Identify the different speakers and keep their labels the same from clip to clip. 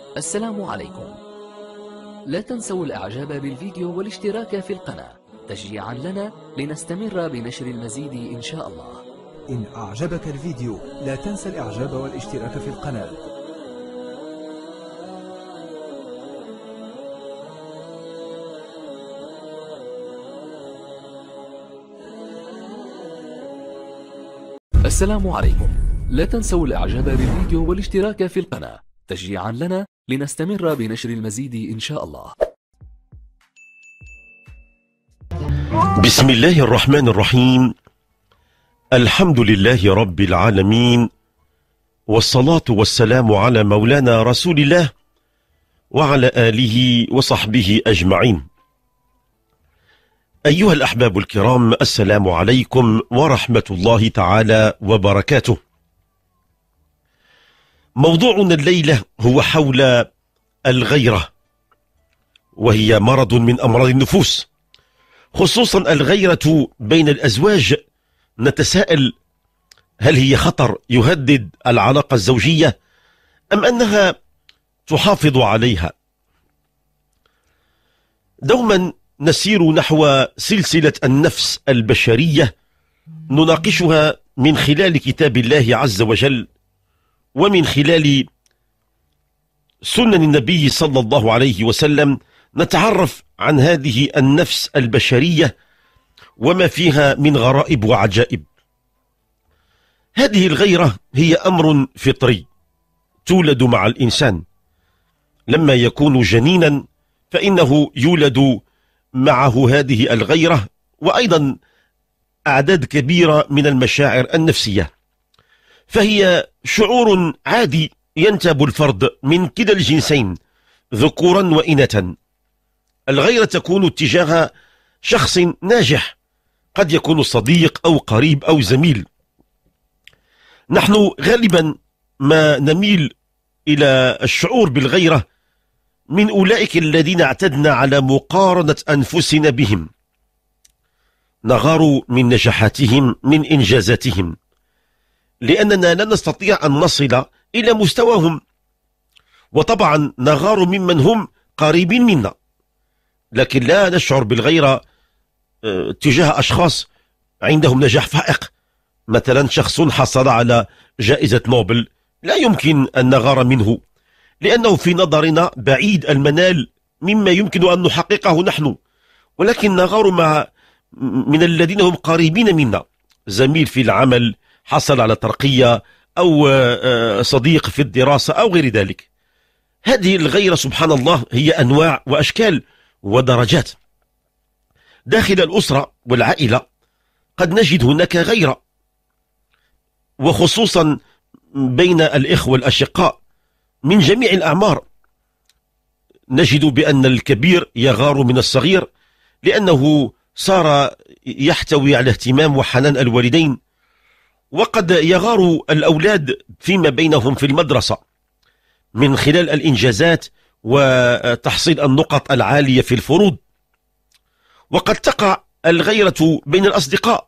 Speaker 1: السلام عليكم. لا تنسوا الإعجاب بالفيديو والاشتراك في القناة تشجيعا لنا لنستمر بنشر المزيد إن شاء الله.
Speaker 2: إن أعجبك الفيديو لا تنسى الإعجاب والاشتراك في القناة.
Speaker 1: السلام عليكم. لا تنسوا الإعجاب بالفيديو والاشتراك في القناة تشجيعا لنا لنستمر بنشر المزيد إن شاء الله.
Speaker 3: بسم الله الرحمن الرحيم. الحمد لله رب العالمين، والصلاة والسلام على مولانا رسول الله وعلى آله وصحبه أجمعين. أيها الأحباب الكرام، السلام عليكم ورحمة الله تعالى وبركاته. موضوعنا الليلة هو حول الغيرة، وهي مرض من أمراض النفوس، خصوصا الغيرة بين الأزواج. نتساءل: هل هي خطر يهدد العلاقة الزوجية أم أنها تحافظ عليها؟ دوما نسير نحو سلسلة النفس البشرية، نناقشها من خلال كتاب الله عز وجل ومن خلال سنن النبي صلى الله عليه وسلم. نتعرف عن هذه النفس البشرية وما فيها من غرائب وعجائب. هذه الغيرة هي أمر فطري تولد مع الإنسان. لما يكون جنينا فإنه يولد معه هذه الغيرة، وأيضا أعداد كبيرة من المشاعر النفسية، فهي شعور عادي ينتاب الفرد من كلا الجنسين ذكورا وإناثا. الغيرة تكون تجاه شخص ناجح، قد يكون صديق أو قريب أو زميل. نحن غالبا ما نميل إلى الشعور بالغيرة من أولئك الذين اعتدنا على مقارنة أنفسنا بهم، نغار من نجاحاتهم، من إنجازاتهم، لأننا لا نستطيع أن نصل إلى مستواهم، وطبعا نغار ممن هم قريبين منا، لكن لا نشعر بالغيرة تجاه أشخاص عندهم نجاح فائق. مثلا شخص حصل على جائزة نوبل، لا يمكن أن نغار منه، لأنه في نظرنا بعيد المنال مما يمكن أن نحققه نحن، ولكن نغار من الذين هم قريبين منا، زميل في العمل حصل على ترقية، أو صديق في الدراسة أو غير ذلك. هذه الغيرة سبحان الله هي أنواع وأشكال ودرجات. داخل الأسرة والعائلة قد نجد هناك غيرة، وخصوصا بين الإخوة الأشقاء من جميع الأعمار. نجد بأن الكبير يغار من الصغير لأنه صار يحتوي على اهتمام وحنان الوالدين، وقد يغار الأولاد فيما بينهم في المدرسة من خلال الإنجازات وتحصيل النقط العالية في الفروض. وقد تقع الغيرة بين الأصدقاء،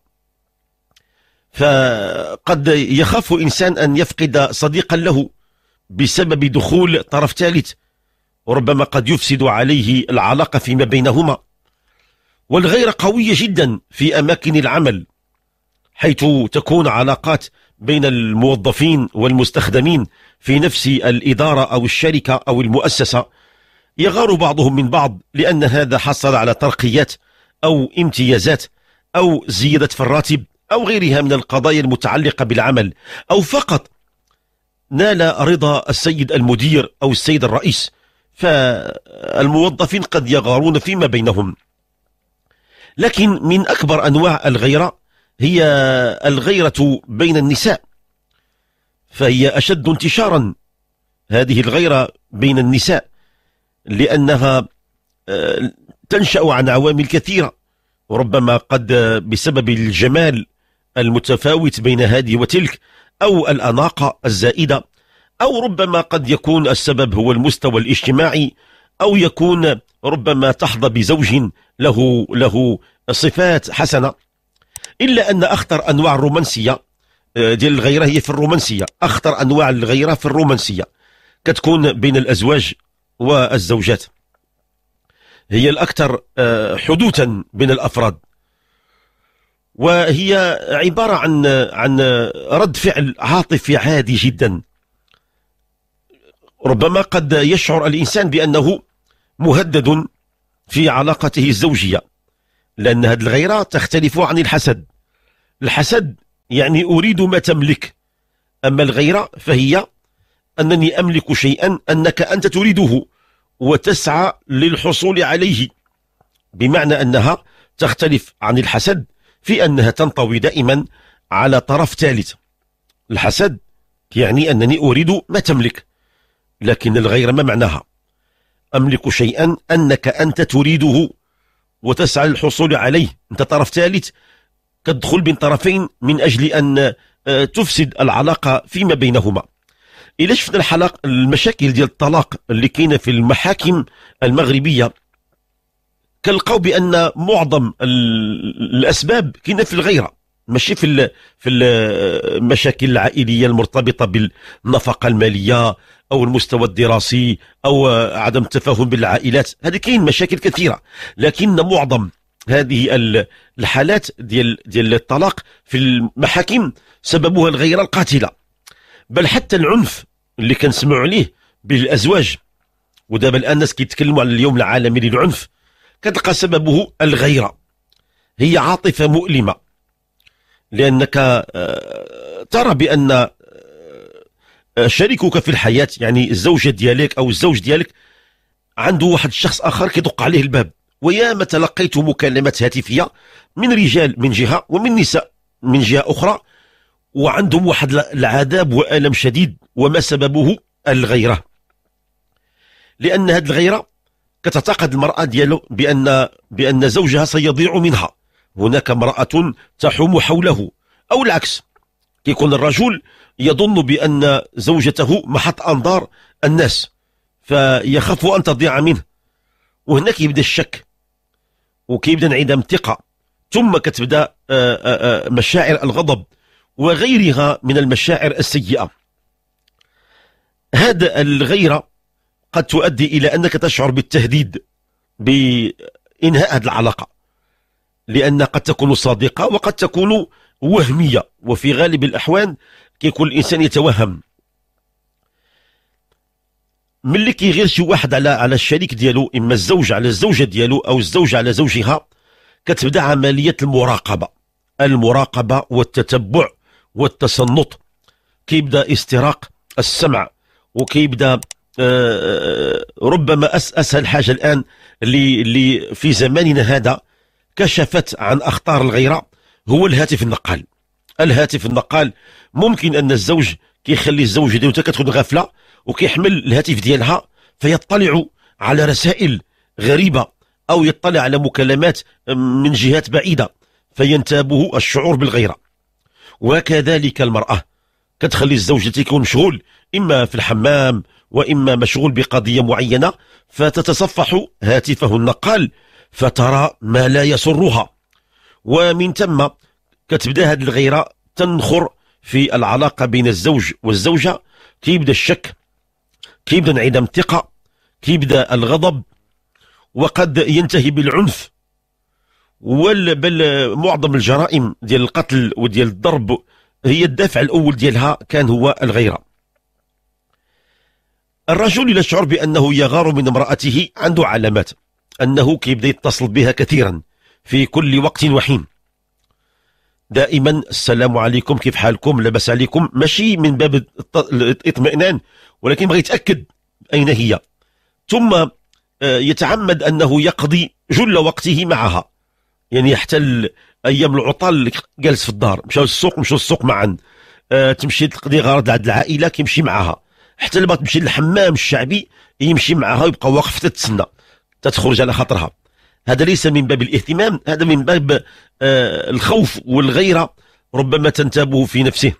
Speaker 3: فقد يخاف إنسان أن يفقد صديقا له بسبب دخول طرف ثالث، وربما قد يفسد عليه العلاقة فيما بينهما. والغيرة قوية جدا في أماكن العمل، حيث تكون علاقات بين الموظفين والمستخدمين في نفس الإدارة أو الشركة أو المؤسسة. يغار بعضهم من بعض لأن هذا حصل على ترقيات أو امتيازات أو زيادة في الراتب أو غيرها من القضايا المتعلقة بالعمل، أو فقط نال رضا السيد المدير أو السيد الرئيس، فالموظفين قد يغارون فيما بينهم. لكن من أكبر أنواع الغيرة هي الغيرة بين النساء، فهي أشد انتشارا، هذه الغيرة بين النساء، لأنها تنشأ عن عوامل كثيرة، وربما قد بسبب الجمال المتفاوت بين هذه وتلك، أو الأناقة الزائدة، أو ربما قد يكون السبب هو المستوى الاجتماعي، أو يكون ربما تحظى بزوج له صفات حسنة. إلا أن أخطر أنواع الرومانسية ديال الغيرة هي في الرومانسية، أخطر أنواع الغيرة في الرومانسية. كتكون بين الأزواج والزوجات، هي الأكثر حدوثا بين الأفراد، وهي عبارة عن رد فعل عاطفي عادي جدا. ربما قد يشعر الإنسان بأنه مهدد في علاقته الزوجية، لأن هذه الغيرة تختلف عن الحسد. الحسد يعني أريد ما تملك، أما الغيرة فهي أنني أملك شيئا أنك أنت تريده وتسعى للحصول عليه، بمعنى أنها تختلف عن الحسد في أنها تنطوي دائما على طرف ثالث. الحسد يعني أنني أريد ما تملك، لكن الغيرة ما معناها؟ أملك شيئا أنك أنت تريده وتسعى للحصول عليه، أنت طرف ثالث تدخل بين طرفين من أجل أن تفسد العلاقة فيما بينهما. إلا شفنا المشاكل ديال الطلاق اللي كاينه في المحاكم المغربية، كنلقاو بأن معظم الأسباب كاينه في الغيرة، ماشي في المشاكل العائلية المرتبطة بالنفقة المالية أو المستوى الدراسي أو عدم التفاهم بالعائلات. هذه كاين مشاكل كثيرة، لكن معظم هذه الحالات ديال الطلاق في المحاكم سببها الغيرة القاتلة، بل حتى العنف اللي كنسمعوا عليه بالأزواج. ودابا الآن الناس كيتكلموا على اليوم العالمي للعنف، كتلقى سببه الغيرة. هي عاطفة مؤلمة، لأنك ترى بأن شريكك في الحياة، يعني الزوجة ديالك أو الزوج ديالك، عنده واحد الشخص آخر كيدق عليه الباب. وياما تلقيت مكالمات هاتفية من رجال من جهة ومن نساء من جهة أخرى، وعندهم واحد العذاب وألم شديد، وما سببه؟ الغيرة. لأن هذه الغيرة كتعتقد المرأة ديالو بأن زوجها سيضيع منها. هناك امرأة تحوم حوله، أو العكس، كيكون الرجل يظن بأن زوجته محط أنظار الناس فيخاف أن تضيع منه، وهنا كيبدا الشك وكيبدا انعدام الثقة، ثم كتبدا مشاعر الغضب وغيرها من المشاعر السيئة. هذا الغيرة قد تؤدي إلى أنك تشعر بالتهديد بإنهاء هذه العلاقة، لأن قد تكون صادقة وقد تكون وهمية، وفي غالب الأحوال كيكون الإنسان يتوهم. ملي كيغير شي واحد على الشريك ديالو، إما الزوج على الزوجة ديالو أو الزوجة على زوجها، كتبدا عملية المراقبة والتتبع والتصنت. كيبدا استراق السمع، وكيبدا ربما أسهل حاجة الآن اللي في زماننا هذا كشفت عن أخطار الغيرة هو الهاتف النقال. الهاتف النقال ممكن أن الزوج كيخلي الزوجة ديالو كتكون غافلة وكيحمل الهاتف ديالها فيطلع على رسائل غريبة أو يطلع على مكالمات من جهات بعيدة فينتابه الشعور بالغيرة. وكذلك المرأة كتخلي الزوج تكون مشغول إما في الحمام وإما مشغول بقضية معينة، فتتصفح هاتفه النقال فترى ما لا يسرها، ومن ثم كتبدا هذه الغيرة تنخر في العلاقة بين الزوج والزوجة. كيبدا الشك، كيبدا انعدام الثقة، كيبدا الغضب، وقد ينتهي بالعنف. بل معظم الجرائم ديال القتل وديال الضرب هي الدافع الأول ديالها كان هو الغيرة. الرجل إذا شعر بأنه يغار من امرأته عنده علامات، أنه كيبدا يتصل بها كثيرا في كل وقت وحين، دائما السلام عليكم، كيف حالكم، لاباس عليكم، ماشي من باب الاطمئنان ولكن بغى يتأكد أين هي. ثم يتعمد أنه يقضي جل وقته معها، يعني حتى أيام العطل جالس في الدار، مشاو السوق معا، تمشي تقضي غرض عند العائلة كيمشي معها، حتى لما تمشي للحمام الشعبي يمشي معها ويبقى واقف تتسنى تتخرج على خاطرها. هذا ليس من باب الاهتمام، هذا من باب الخوف والغيرة ربما تنتابه في نفسه.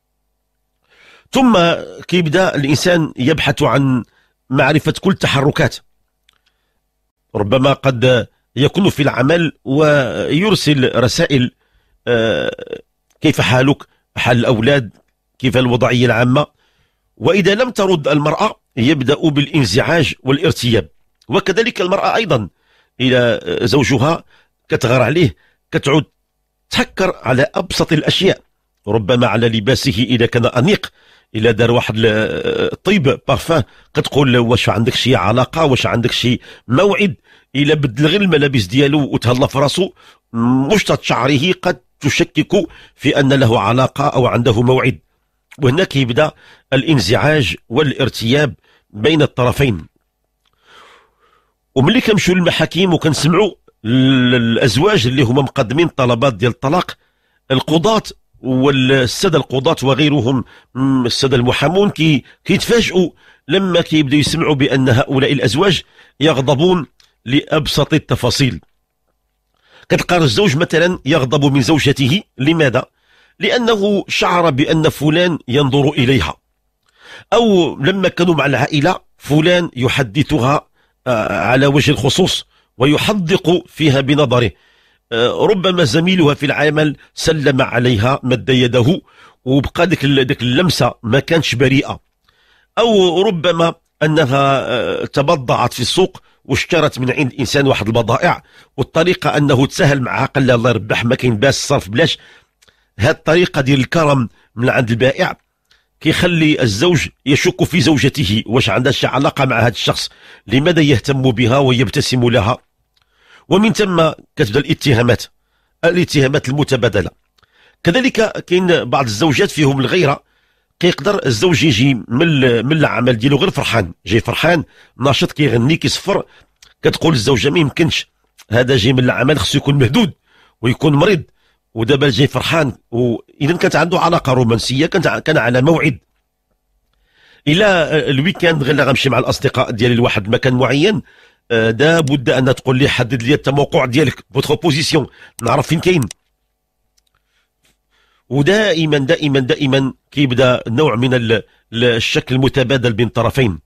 Speaker 3: ثم كيبدأ الإنسان يبحث عن معرفة كل تحركات، ربما قد يكون في العمل ويرسل رسائل كيف حالك، حال الأولاد، كيف الوضعية العامة. وإذا لم ترد المرأة يبدأ بالانزعاج والارتياب. وكذلك المرأة أيضا إلى زوجها كتغار عليه كتعود تهكر على أبسط الأشياء، ربما على لباسه إذا كان أنيق، إلا دار واحد الطيب بارفان كتقول واش عندك شي علاقة، واش عندك شي موعد. إلا بدل غير الملابس ديالو وتهلا في راسو، مشطة شعره قد تشكك في أن له علاقة أو عنده موعد. وهناك يبدأ الانزعاج والارتياب بين الطرفين. وملي كنمشيو للمحاكم وكنسمعوا الأزواج اللي هما مقدمين طلبات ديال الطلاق، القضاة والسادة القضاة وغيرهم السادة المحامون كيتفاجئوا لما كيبداو يسمعوا بأن هؤلاء الأزواج يغضبون لأبسط التفاصيل. كتلقى الزوج مثلا يغضب من زوجته، لماذا؟ لأنه شعر بأن فلان ينظر إليها، أو لما كانوا مع العائلة فلان يحدثها على وجه الخصوص ويحدق فيها بنظره، ربما زميلها في العمل سلم عليها مد يده وبقى ديك اللمسة ما كانتش بريئة، أو ربما أنها تبضعت في السوق واشترت من عند إنسان واحد البضائع، والطريقة أنه تسهل معها قال لها الله يربح ما كاين باس صرف بلاش. هذه الطريقة ديال الكرم من عند البائع كيخلي الزوج يشك في زوجته، واش عندها شي علاقة مع هذا الشخص، لماذا يهتم بها ويبتسم لها. ومن ثم كتبدا الاتهامات المتبادلة. كذلك كاين بعض الزوجات فيهم الغيرة، كيقدر الزوج يجي من العمل ديالو غير فرحان، جاي فرحان ناشط كيغني كيصفر، كتقول الزوجة ما يمكنش، هذا جاي من العمل خصو يكون مهدود ويكون مريض، ودابا جاي فرحان. واذا كانت عنده علاقة رومانسية كان على موعد. الى الويكاند غير غنمشي مع الاصدقاء ديالي لواحد المكان معين، دا بد ان تقول لي حدد لي التموقع ديالك، فوتر بوزيسيون، نعرف فين كاين. ودائما دائما دائما كيبدا نوع من الشك المتبادل بين الطرفين،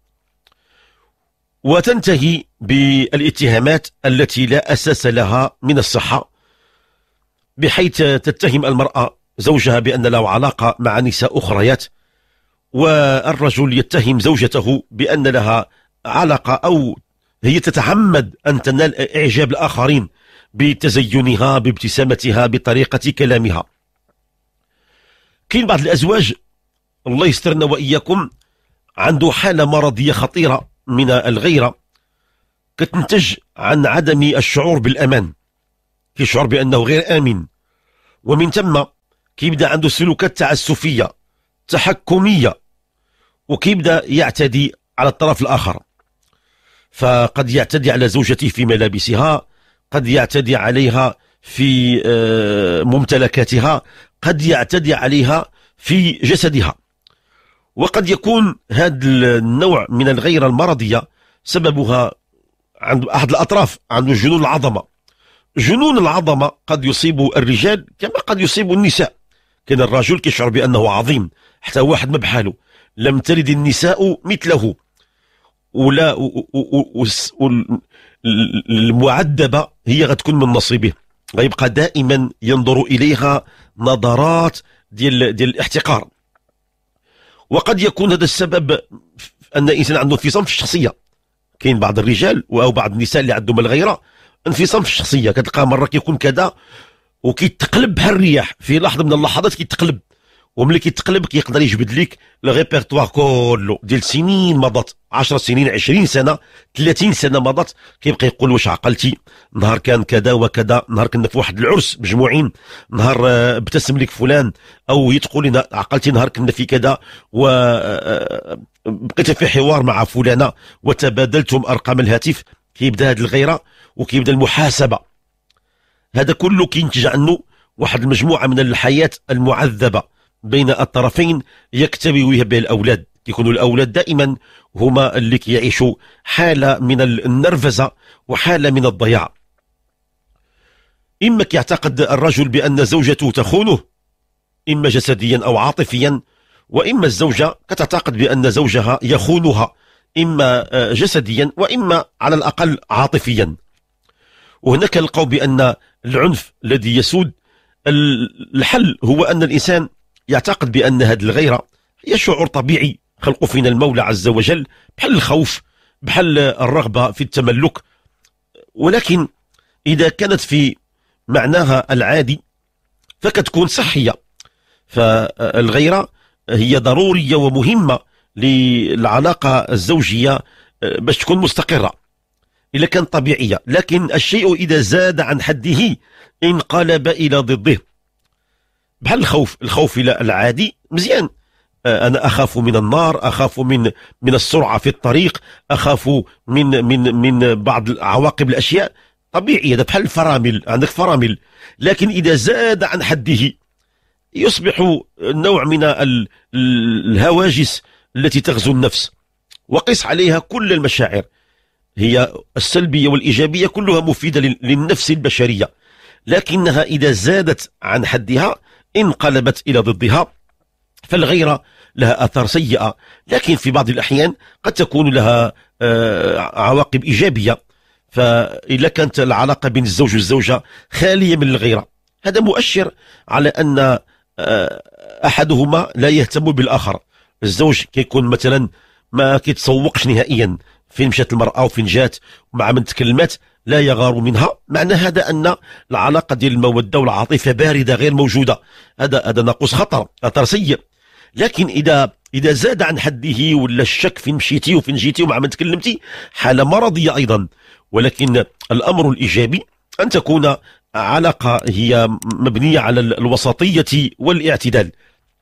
Speaker 3: وتنتهي بالاتهامات التي لا اساس لها من الصحة، بحيث تتهم المرأة زوجها بأن له علاقة مع نساء أخريات، والرجل يتهم زوجته بأن لها علاقة أو هي تتعمد أن تنال إعجاب الآخرين بتزينها بابتسامتها بطريقة كلامها. كاين بعض الأزواج الله يسترنا وإياكم عنده حالة مرضية خطيرة من الغيرة، كتنتج عن عدم الشعور بالأمان، كيشعر بأنه غير آمن، ومن ثم كيبدا عنده سلوكات تعسفية تحكمية، وكيبدا يعتدي على الطرف الآخر. فقد يعتدي على زوجته في ملابسها، قد يعتدي عليها في ممتلكاتها، قد يعتدي عليها في جسدها. وقد يكون هذا النوع من الغيرة المرضية سببها عند أحد الأطراف، عنده جنون العظمة. جنون العظمة قد يصيب الرجال كما قد يصيب النساء. كان الرجل كيشعر بأنه عظيم، حتى واحد ما بحاله، لم تلد النساء مثله، ولا المعذبة هي غتكون من نصيبه، غيبقى دائما ينظر إليها نظرات ديال الاحتقار. وقد يكون هذا السبب أن الإنسان عنده انفصام في الشخصية. كاين بعض الرجال أو بعض النساء اللي عندهم الغيرة انفصام في الشخصية، كتلقى مرة كيكون كذا وكيتقلب بحال الرياح، في لحظة من اللحظات كيتقلب، وملي كيتقلب كيقدر يجبد لك الريبرتوار كله ديال سنين مضت، 10 سنين 20 سنة 30 سنة مضت، كيبقى يقول واش عقلتي نهار كان كذا وكذا، نهار كنا في واحد العرس مجموعين، نهار ابتسم لك فلان، او يتقول لنا عقلتي نهار كنا في كذا وبقيت في حوار مع فلانة وتبادلتم ارقام الهاتف. كيبدا هذه الغيرة وكيبدا المحاسبة. هذا كله كينتج عنه واحد المجموعة من الحياة المعذبة بين الطرفين يكتوي بها الأولاد. كيكونوا الأولاد دائما هما اللي كيعيشوا حالة من النرفزة وحالة من الضياع. إما كيعتقد الرجل بأن زوجته تخونه، إما جسديا أو عاطفيا، وإما الزوجة كتعتقد بأن زوجها يخونها، إما جسديا وإما على الأقل عاطفيا. وهنا كنلقاو بأن العنف الذي يسود، الحل هو أن الإنسان يعتقد بأن هذه الغيرة هي شعور طبيعي خلق فينا المولى عز وجل، بحال الخوف، بحال الرغبة في التملك، ولكن إذا كانت في معناها العادي فكتكون صحية. فالغيرة هي ضرورية ومهمة للعلاقة الزوجية باش تكون مستقرة إذا كان طبيعية، لكن الشيء إذا زاد عن حده انقلب إلى ضده. بحال الخوف إلى العادي مزيان، أنا أخاف من النار، أخاف من السرعة في الطريق، أخاف من بعض عواقب الأشياء، طبيعي، هذا بحال الفرامل، عندك فرامل. لكن إذا زاد عن حده يصبح نوع من الهواجس التي تغزو النفس. وقس عليها كل المشاعر، هي السلبية والإيجابية كلها مفيدة للنفس البشرية، لكنها إذا زادت عن حدها انقلبت إلى ضدها. فالغيرة لها آثار سيئة، لكن في بعض الأحيان قد تكون لها عواقب إيجابية. فإذا كانت العلاقة بين الزوج والزوجة خالية من الغيرة، هذا مؤشر على أن أحدهما لا يهتم بالآخر. الزوج كيكون مثلا ما كيتسوقش نهائيا فين مشات المرأة وفين جات ومع من تكلمات، لا يغار منها، معنى هذا أن العلاقة ديال المودة والعاطفة باردة غير موجودة. هذا ناقوس خطر، أثر سيء. لكن إذا زاد عن حده ولا الشك فين مشيتي وفين جيتي ومع من تكلمتي، حالة مرضية أيضا. ولكن الأمر الإيجابي أن تكون علاقة هي مبنية على الوسطية والاعتدال.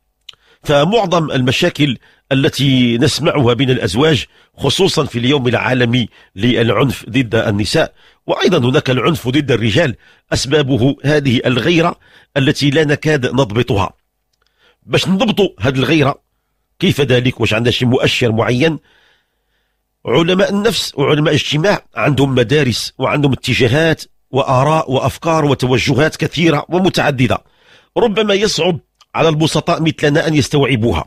Speaker 3: فمعظم المشاكل التي نسمعها بين الأزواج، خصوصا في اليوم العالمي للعنف ضد النساء، وأيضا هناك العنف ضد الرجال، أسبابه هذه الغيرة التي لا نكاد نضبطها. باش نضبطوا هذه الغيرة كيف ذلك؟ واش عندها شي مؤشر معين؟ علماء النفس وعلماء الاجتماع عندهم مدارس وعندهم اتجاهات وآراء وأفكار وتوجهات كثيرة ومتعددة، ربما يصعب على البسطاء مثلنا أن يستوعبوها.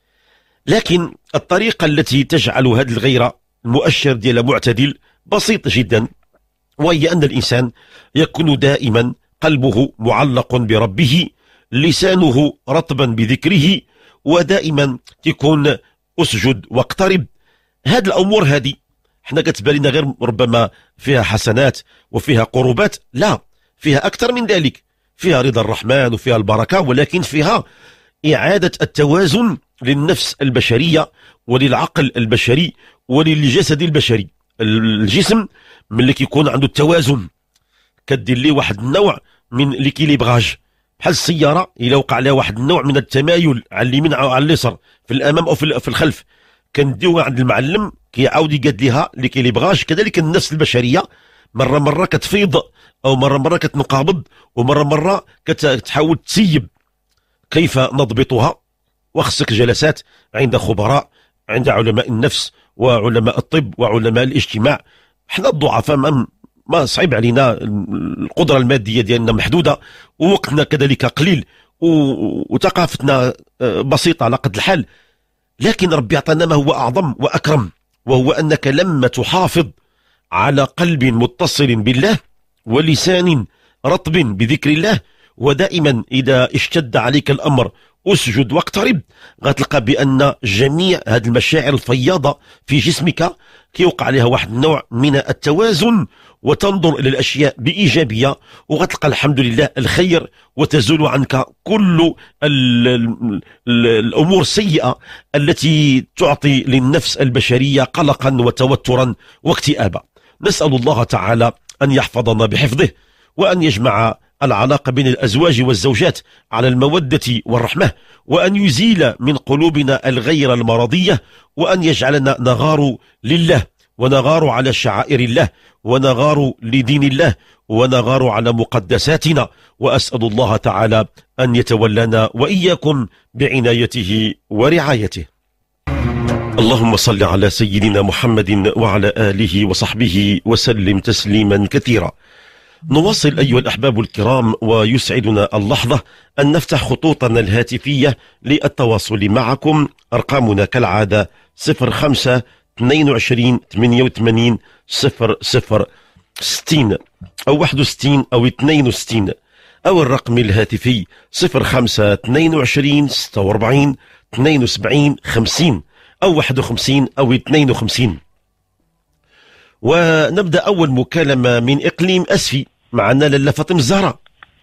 Speaker 3: لكن الطريقة التي تجعل هذه الغيرة المؤشر ديالها معتدل بسيط جدا، وهي أن الإنسان يكون دائما قلبه معلق بربه، لسانه رطبا بذكره، ودائما تكون أسجد واقترب. هذه الأمور هذه احنا كتبان لنا غير ربما فيها حسنات وفيها قربات، لا، فيها أكثر من ذلك، فيها رضا الرحمن وفيها البركة، ولكن فيها إعادة التوازن للنفس البشرية وللعقل البشري وللجسد البشري. الجسم ملي كيكون عنده التوازن كدير ليه واحد النوع من ليكيليبراج، بحال السيارة إلا وقع لها واحد النوع من التمايل على اليمين أو على اليسار، في الأمام أو في الخلف، كنديوها عند المعلم كيعاود يقاد لها ليكيليبراج. كذلك النفس البشرية مرة كتفيض، أو مرة كتنقابض، ومرة كتحاول تسيب. كيف نضبطها؟ وخصك جلسات عند خبراء، عند علماء النفس وعلماء الطب وعلماء الاجتماع. احنا الضعفاء ما صعب علينا، القدرة المادية ديالنا محدودة، ووقتنا كذلك قليل، وثقافتنا بسيطة على قد الحال. لكن ربي عطانا ما هو أعظم وأكرم، وهو أنك لما تحافظ على قلب متصل بالله ولسان رطب بذكر الله، ودائما إذا اشتد عليك الأمر أسجد واقترب، غتلقى بأن جميع هذه المشاعر الفياضة في جسمك كيوقع عليها واحد النوع من التوازن، وتنظر إلى الأشياء بإيجابية، وغتلقى الحمد لله الخير، وتزول عنك كل الأمور السيئة التي تعطي للنفس البشرية قلقا وتوترا واكتئابا. نسأل الله تعالى أن يحفظنا بحفظه، وأن يجمع العلاقة بين الأزواج والزوجات على المودة والرحمة، وأن يزيل من قلوبنا الغير المرضية، وأن يجعلنا نغار لله، ونغار على شعائر الله، ونغار لدين الله، ونغار على مقدساتنا. وأسأل الله تعالى أن يتولانا وإياكم بعنايته ورعايته. اللهم صل على سيدنا محمد وعلى آله وصحبه وسلم تسليما كثيرا. نواصل أيها الأحباب الكرام، ويسعدنا اللحظة أن نفتح خطوطنا الهاتفية للتواصل معكم. أرقامنا كالعادة 05 22 88 00 60 أو 61 أو 62، أو الرقم الهاتفي 05 22 46 72 50، أو 51 أو 52. ونبدأ أول مكالمة من إقليم أسفي. معنا لاله فاطمة الزهراء.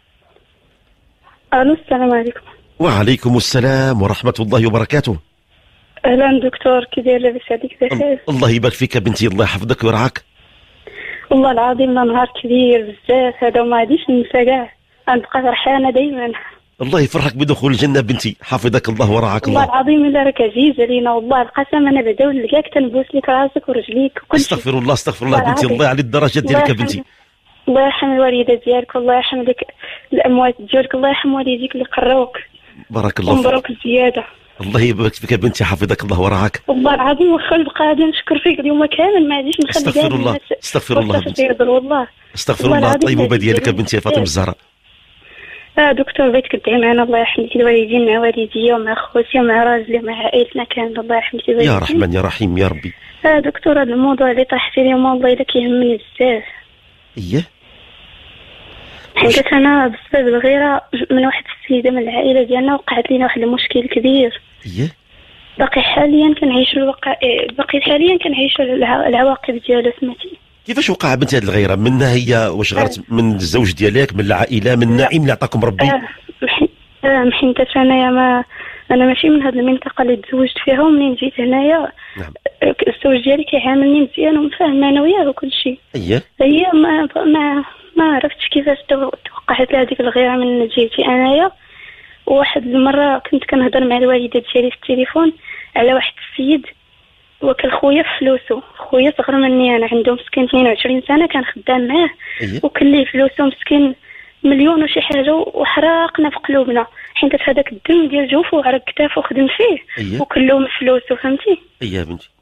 Speaker 4: الو، السلام عليكم.
Speaker 3: وعليكم السلام ورحمة الله وبركاته.
Speaker 4: اهلا دكتور، كي داير؟ لاباس عليك؟ بخير؟
Speaker 3: الله يبارك فيك بنتي، الله يحفظك ويرعاك.
Speaker 4: والله العظيم نهار كبير بزاف هذا وما غاديش ننسى كاع، غنبقى فرحانه دائما.
Speaker 3: الله يفرحك بدخول الجنة بنتي، حفظك الله ورعاك
Speaker 4: والله
Speaker 3: الله.
Speaker 4: العظيم الا راك عزيز علينا، والله القسم انا بعدا ولقاك تنبوس لك راسك ورجليك وكل شيء.
Speaker 3: استغفر الله استغفر الله بنتي، الله على الدرجات ديالك بنتي.
Speaker 4: الله يرحم الوالده ديالك، والله يرحم لك الاموات ديالك، الله يرحم والديك اللي قراوك.
Speaker 3: بارك الله فيك.
Speaker 4: ومبروك زياده.
Speaker 3: الله يبارك فيك بنتي، حفظك الله ورعاك.
Speaker 4: والله العظيم واخا نبقى غادي نشكر فيك اليوم كامل ما غاديش نخلي كاع
Speaker 3: استغفر الله استغفر الله بنتي.
Speaker 4: والله
Speaker 3: استغفر الله. الطيبوبة ديالك بنتي فاطمة الزهراء.
Speaker 4: دكتور بغيتك تدعي معنا، الله يرحم لك الوالدين، مع والديا ومع خوتي ومع راجلي ومع عائلتنا كامله، الله يرحم لك الوالدين.
Speaker 3: يا رحمن يا رحيم يا ربي.
Speaker 4: دكتور هذا الموضوع اللي طاحتي اليوم والله الا كيهمني بزاف.
Speaker 3: اييه.
Speaker 4: حيت انا بسبب الغيره من واحد السيده من العائله ديالنا وقعت لينا واحد المشكل كبير.
Speaker 3: اييه.
Speaker 4: باقي حاليا كنعيش العواقب ديالو. سمعتي
Speaker 3: كيفاش وقع بنتي هذه الغيره؟ منها هي واش غارت من الزوج ديالك، من العائله، من النعيم اللي عطاكم ربي؟
Speaker 4: حيت انا ماشي من هذه المنطقه اللي تزوجت فيها، ومنين جيت هنايا
Speaker 3: نعم.
Speaker 4: الزوج ديالي كيعاملني مزيان ومفاهم انا وياه وكل شيء.
Speaker 3: اييه.
Speaker 4: هي ما عرفتش كيفاش توقعت لها هذيك الغيره من جهتي انايا. وواحد المره كنت كنهضر مع الوالده ديالي في التليفون على واحد السيد وكل خويا في فلوسو. خويا صغر مني انا، عنده مسكين 22 سنه، كان خدام معاه.
Speaker 3: أيه.
Speaker 4: وكل ليه فلوسو مسكين مليون وشي حاجه، وحراقنا في قلوبنا حيت هذاك الدم ديال جوفو وعرق كتافو خدم فيه.
Speaker 3: أيه.
Speaker 4: وكله من فلوسو، فهمتي؟
Speaker 3: اييه بنتي.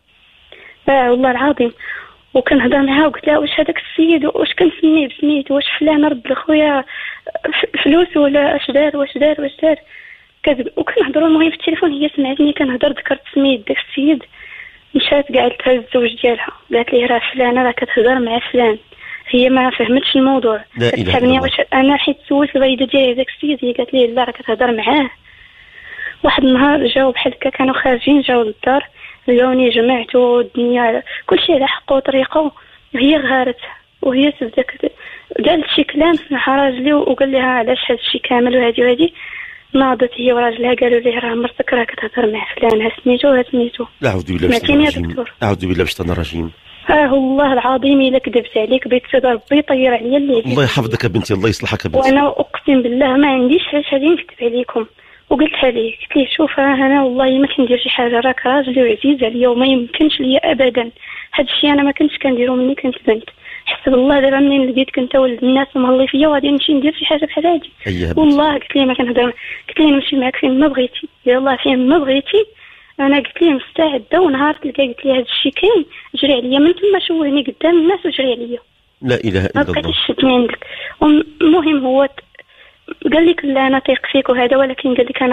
Speaker 4: والله العظيم. وكنهضر معاه وقلت لها واش هذاك السيد واش كنسميه بسميتو، واش فلان رد لخويا فلوسو ولا اش دار واش دار كذب. وكنهضروا المهم في التليفون، هي سمعتني كنهضر، ذكرت سميت داك السيد، مشات قالت لها الزوج ديالها، قالت ليه راه فلانه راه كتهضر مع فلان. هي ما فهمتش الموضوع، كتسحبني واش انا حيت سولت الوالده ديالي داك السيد، هي قالت لي لا راه كتهضر معاه. واحد النهار جاو بحال هكا، كانوا خارجين جاو للدار، لقاوني جمعت الدنيا كلشي على حقه وطريقه، وهي غارت وهي تزدك قالت شي كلام مع راجلي وقال لها علاش هذا الشيء كامل وهادي. ناضت هي وراجلها قالوا لي راه مرتك راه كتهضر مع فلان، ها سميتو.
Speaker 3: لا اعوذ بالله من الشيطان الرجيم. اعوذ بالله من الشيطان الرجيم.
Speaker 4: والله العظيم الا كذبت عليك بيت ربي يطير عليا الليل.
Speaker 3: الله يحفظك يا بنتي، الله يصلحك يا بنتي.
Speaker 4: وانا اقسم بالله ما عنديش علاش غادي نكذب عليكم. وقلتها ليه، قلت ليه شوف انا والله ما كندير شي حاجه، راك راجلي وعزيز عليا وما يمكنش ليا ابدا هذا الشيء، انا ما كنتش كنديرو مني كنت بنت. حسب الله دابا منين لقيتك انت ولد الناس ومهلي فيا وغادي نمشي ندير شي حاجه بحال هادي. والله قلت ليه ما كنهضر، قلت ليه نمشي معاك فين ما بغيتي، يلاه فين ما بغيتي. انا قلت ليه مستعده، ونهار تلقى قلت ليه هذا الشيء كاين جري عليا من تما، شوهني قدام الناس وجري عليا.
Speaker 3: لا اله الا الله.
Speaker 4: ما بقيتش شدني عندك. المهم هو قال لك لا انا تيق فيك وهذا، ولكن قال لك انا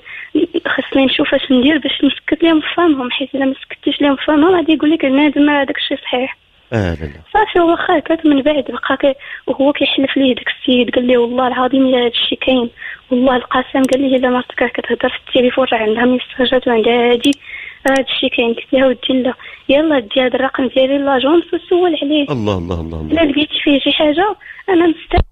Speaker 4: خصني نشوف اش ندير باش نسكت لهم فهمهم، حيت الا ما سكتيش لهم فهمهم غادي يقول لك نادم هذاك الشيء صحيح.
Speaker 3: لا
Speaker 4: صافي هو خاطر من بعد بقى وهو كيحلف ليه داك السيد، قال لي والله العظيم الا هذا الشيء كاين، والله القسم قال لي الا مرتك كتهضر في التليفون راه عندها ميساجات وعندها هادي، هذا الشيء كاين. قلت لها ودي لا يلا دي هذا الرقم ديالي لاجونس وسول عليه.
Speaker 3: الله الله الله.
Speaker 4: الا لقيتي فيه شي حاجه انا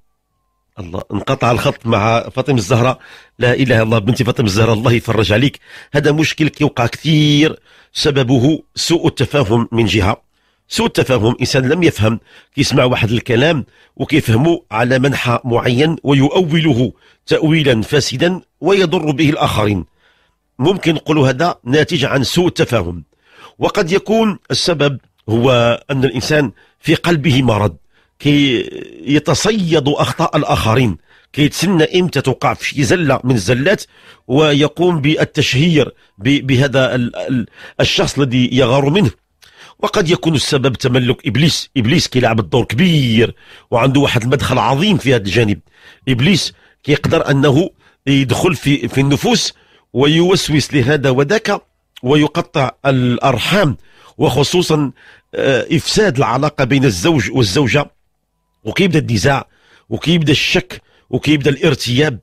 Speaker 3: الله. انقطع الخط مع فاطمة الزهراء. لا إله إلا الله بنتي فاطمة الزهراء، الله يفرج عليك. هذا مشكل كيوقع كثير، سببه سوء التفاهم. من جهة سوء التفاهم، إنسان لم يفهم، كيسمع واحد الكلام وكيفهمه على منحى معين ويؤوله تأويلا فاسدا ويضر به الآخرين. ممكن نقولوا هذا ناتج عن سوء التفاهم. وقد يكون السبب هو أن الإنسان في قلبه مرض، كي يتصيد أخطاء الآخرين، كي يتسنى إمتى توقع في شي زلة من الزلات ويقوم بالتشهير بهذا الشخص الذي يغار منه. وقد يكون السبب تملك إبليس كيلعب الدور كبير وعنده واحد المدخل عظيم في هذا الجانب. إبليس كيقدر أنه يدخل في النفوس ويوسوس لهذا وذاك ويقطع الأرحام، وخصوصا إفساد العلاقة بين الزوج والزوجة، وكيبدا النزاع وكيبدا الشك وكيبدا الارتياب،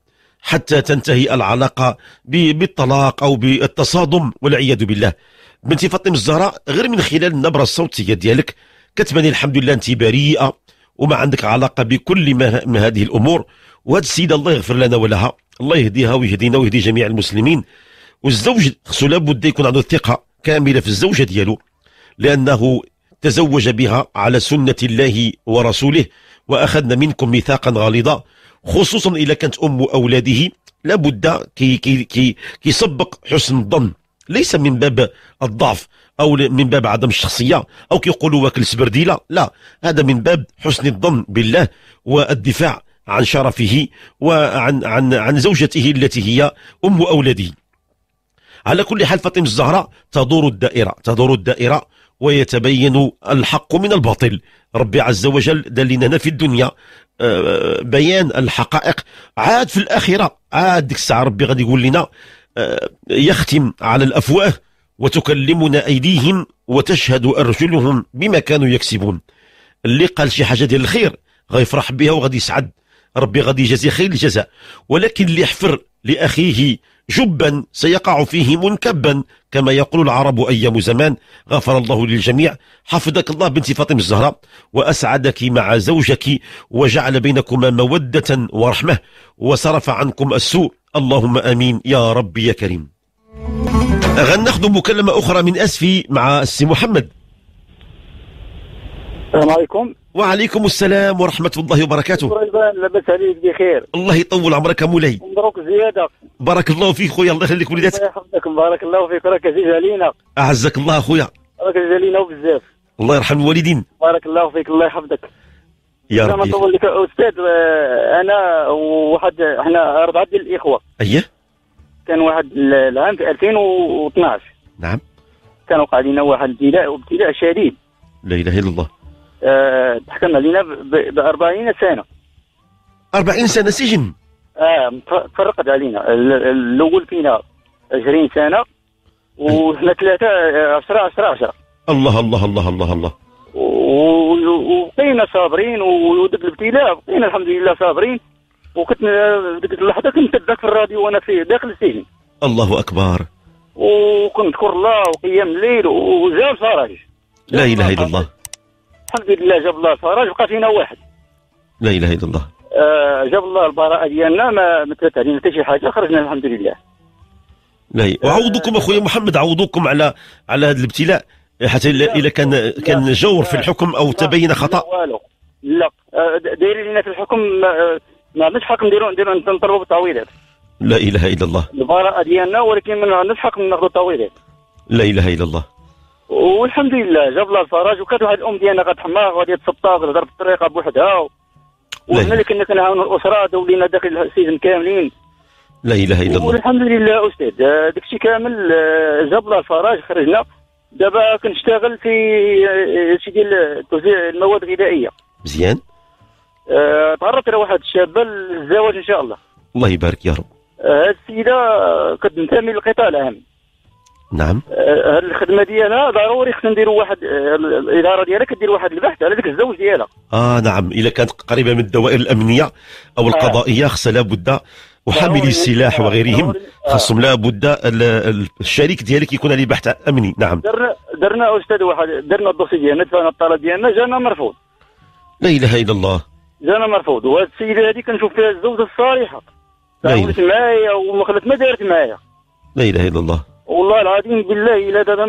Speaker 3: حتى تنتهي العلاقة بالطلاق أو بالتصادم والعياذ بالله. بنتي فاطمة الزهراء، غير من خلال النبرة الصوتية ديالك كتباني الحمد لله أنت بريئة وما عندك علاقة بكل ما هذه الأمور. وهذه السيدة الله يغفر لنا ولها، الله يهديها ويهدينا ويهدي جميع المسلمين. والزوج خصو لابد يكون عنده ثقة كاملة في الزوجة ديالو، لأنه تزوج بها على سنة الله ورسوله، وأخذنا منكم ميثاقا غليظا، خصوصا إذا كانت أم أولاده لابد كي يسبق حسن الظن، ليس من باب الضعف أو من باب عدم الشخصية أو كيقولوا واكل سبرديلة، لا، هذا من باب حسن الظن بالله والدفاع عن شرفه وعن زوجته التي هي أم أولاده. على كل حال فاطمة الزهراء تدور الدائرة ويتبين الحق من الباطل. ربي عز وجل دلنا في الدنيا بيان الحقائق، عاد في الآخرة عاد ديك الساعة ربي غادي يقول لنا يختم على الأفواه وتكلمنا أيديهم وتشهد أرجلهم بما كانوا يكسبون. اللي قال شي حاجة ديال الخير غيفرح بها وغادي يسعد، ربي غادي يجازي خير الجزاء. ولكن اللي يحفر لأخيه جبا سيقع فيه منكبا كما يقول العرب أيام زمان. غفر الله للجميع. حفظك الله بنتي فاطمة الزهراء وأسعدك مع زوجك وجعل بينكما مودة ورحمة وصرف عنكم السوء، اللهم آمين يا رب يا كريم. غناخذ مكالمة أخرى من أسفي مع السي محمد.
Speaker 5: السلام عليكم.
Speaker 3: وعليكم السلام ورحمة الله وبركاته.
Speaker 5: لاباس عليك بخير؟
Speaker 3: الله يطول عمرك مولاي.
Speaker 5: مبروك زيادة.
Speaker 3: بارك الله فيك خويا، الله يخليك وليداتك.
Speaker 5: الله يحفظك، بارك الله فيك، راك عزيز علينا.
Speaker 3: أعزك الله خويا.
Speaker 5: راك عزيز علينا وبزاف.
Speaker 3: الله يرحم الوالدين.
Speaker 5: بارك الله فيك، الله يحفظك.
Speaker 3: يا
Speaker 5: ربي. أنا نطول لك أستاذ، أنا وواحد احنا 4 ديال الإخوة.
Speaker 3: أيه.
Speaker 5: كان واحد العام في 2012.
Speaker 3: نعم.
Speaker 5: كان وقع لنا واحد ابتلاء شديد.
Speaker 3: لا إله إلا الله.
Speaker 5: تحكم علينا ب40 سنة.
Speaker 3: 40 سنة سجن.
Speaker 5: تفرقت علينا. الأول فينا 20 سنة وحنا 3 10. الله
Speaker 3: الله الله الله الله.
Speaker 5: وبقينا صابرين، وديك الابتلاء بقينا الحمد لله صابرين. وكنت ديك اللحظة كنت ذاك في الراديو وأنا في داخل السجن.
Speaker 3: الله أكبر.
Speaker 5: وكنت نذكر الله وقيام الليل وجاب الفرج.
Speaker 3: لا إله إلا الله.
Speaker 5: الحمد لله جاب الله الفرج، بقى فينا واحد.
Speaker 3: لا إله إلا الله.
Speaker 5: جاب الله البراءة ديالنا، ما تلات علينا حتى شي حاجة، خرجنا الحمد لله.
Speaker 3: لا وعوضكم أخويا محمد، عوضكم على هذا الابتلاء، حتى إذا كان جور في الحكم أو تبين خطأ.
Speaker 5: لا والو، لا دايرين لنا في الحكم ما عندناش حق نديروا نطلبوا بالتعويضات.
Speaker 3: لا إله إلا الله.
Speaker 5: البراءة ديالنا، ولكن ما عندناش حق ناخذوا التعويضات. لا
Speaker 3: إله إلا الله.
Speaker 5: والحمد لله جاب الله الفرج. وكانت واحد الام ديالنا غتحماق غادي تسطاق تهضر في الطريقه بوحدها، وحنا اللي كنا كنعاونوا الاسره ولينا داخل السجن كاملين.
Speaker 3: لا اله الا الله.
Speaker 5: والحمد لله استاذ داكشي كامل جاب الله الفرج، خرجنا. دابا كنشتغل في شي ديال توزيع المواد الغذائيه.
Speaker 3: مزيان.
Speaker 5: تعرضت على واحد الشابه للزواج ان شاء الله.
Speaker 3: الله يبارك يا رب.
Speaker 5: هذه السيده كتنتمي للقطاع العام.
Speaker 3: نعم.
Speaker 5: هذه الخدمه ديالها ضروري خصنا نديروا واحد، الاداره ديالها كدير واحد البحث على ذاك الزوج ديالها.
Speaker 3: نعم، اذا كانت قريبه من الدوائر الامنيه او القضائيه خصها لابد، وحاملي السلاح وغيرهم خاصهم لابد الشريك ديالك يكون عليه بحث امني. نعم.
Speaker 5: درنا استاذ واحد، درنا الدوسي ديالنا، دفعنا الطلب ديالنا، جانا مرفوض.
Speaker 3: لا اله الا الله.
Speaker 5: جانا مرفوض. وهاد السيده هذه كنشوف فيها الزوجه الصالحه، تعاونت معايا وما خلت ما دارت معايا. لا
Speaker 3: اله الا الله.
Speaker 5: والله العظيم بالله الا دابا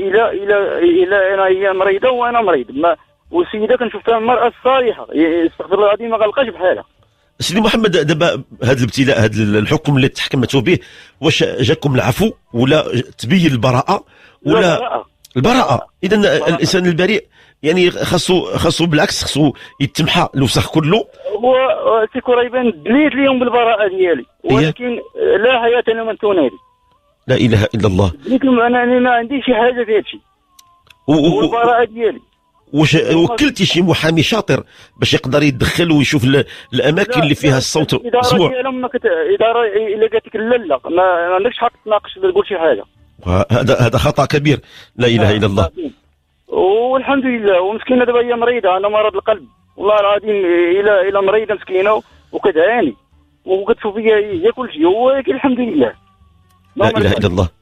Speaker 5: الى انا هي مريضه وانا مريض، والسيده كنشوف فيها المراه الصالحه، استغفر الله العظيم ما غلقاش بحالها.
Speaker 3: سيدي محمد، دابا هذا الابتلاء، هذا الحكم اللي تحكمتوا به، واش جاكم العفو ولا تبين البراءه ولا البراءه؟ اذا الانسان البريء يعني خاصو بالعكس، خاصو يتمحى الوسخ كله.
Speaker 5: هو سي كريبان دليت ليهم بالبراءه ديالي، ولكن لا حياه لمن تنادي.
Speaker 3: لا اله الا الله.
Speaker 5: قلت لهم انا ما عنديش شي حاجه في هذا الشيء، والبراءه ديالي.
Speaker 3: واش وكلتي شي محامي شاطر باش يقدر يدخل ويشوف الاماكن اللي فيها الصوت مسموع؟
Speaker 5: الاداره ديالهم اداره الا قالت لك لا ما عندكش حق تناقش تقول شي حاجه.
Speaker 3: هذا خطا كبير. لا اله الا الله.
Speaker 5: والحمد لله. ومسكينه دابا هي مريضه، عندها مرض القلب، والله العظيم الى مريضه مسكينه وكتعاني. وكتشوف فيا هي كل شيء، ولكن الحمد لله.
Speaker 3: لا اله الا الله.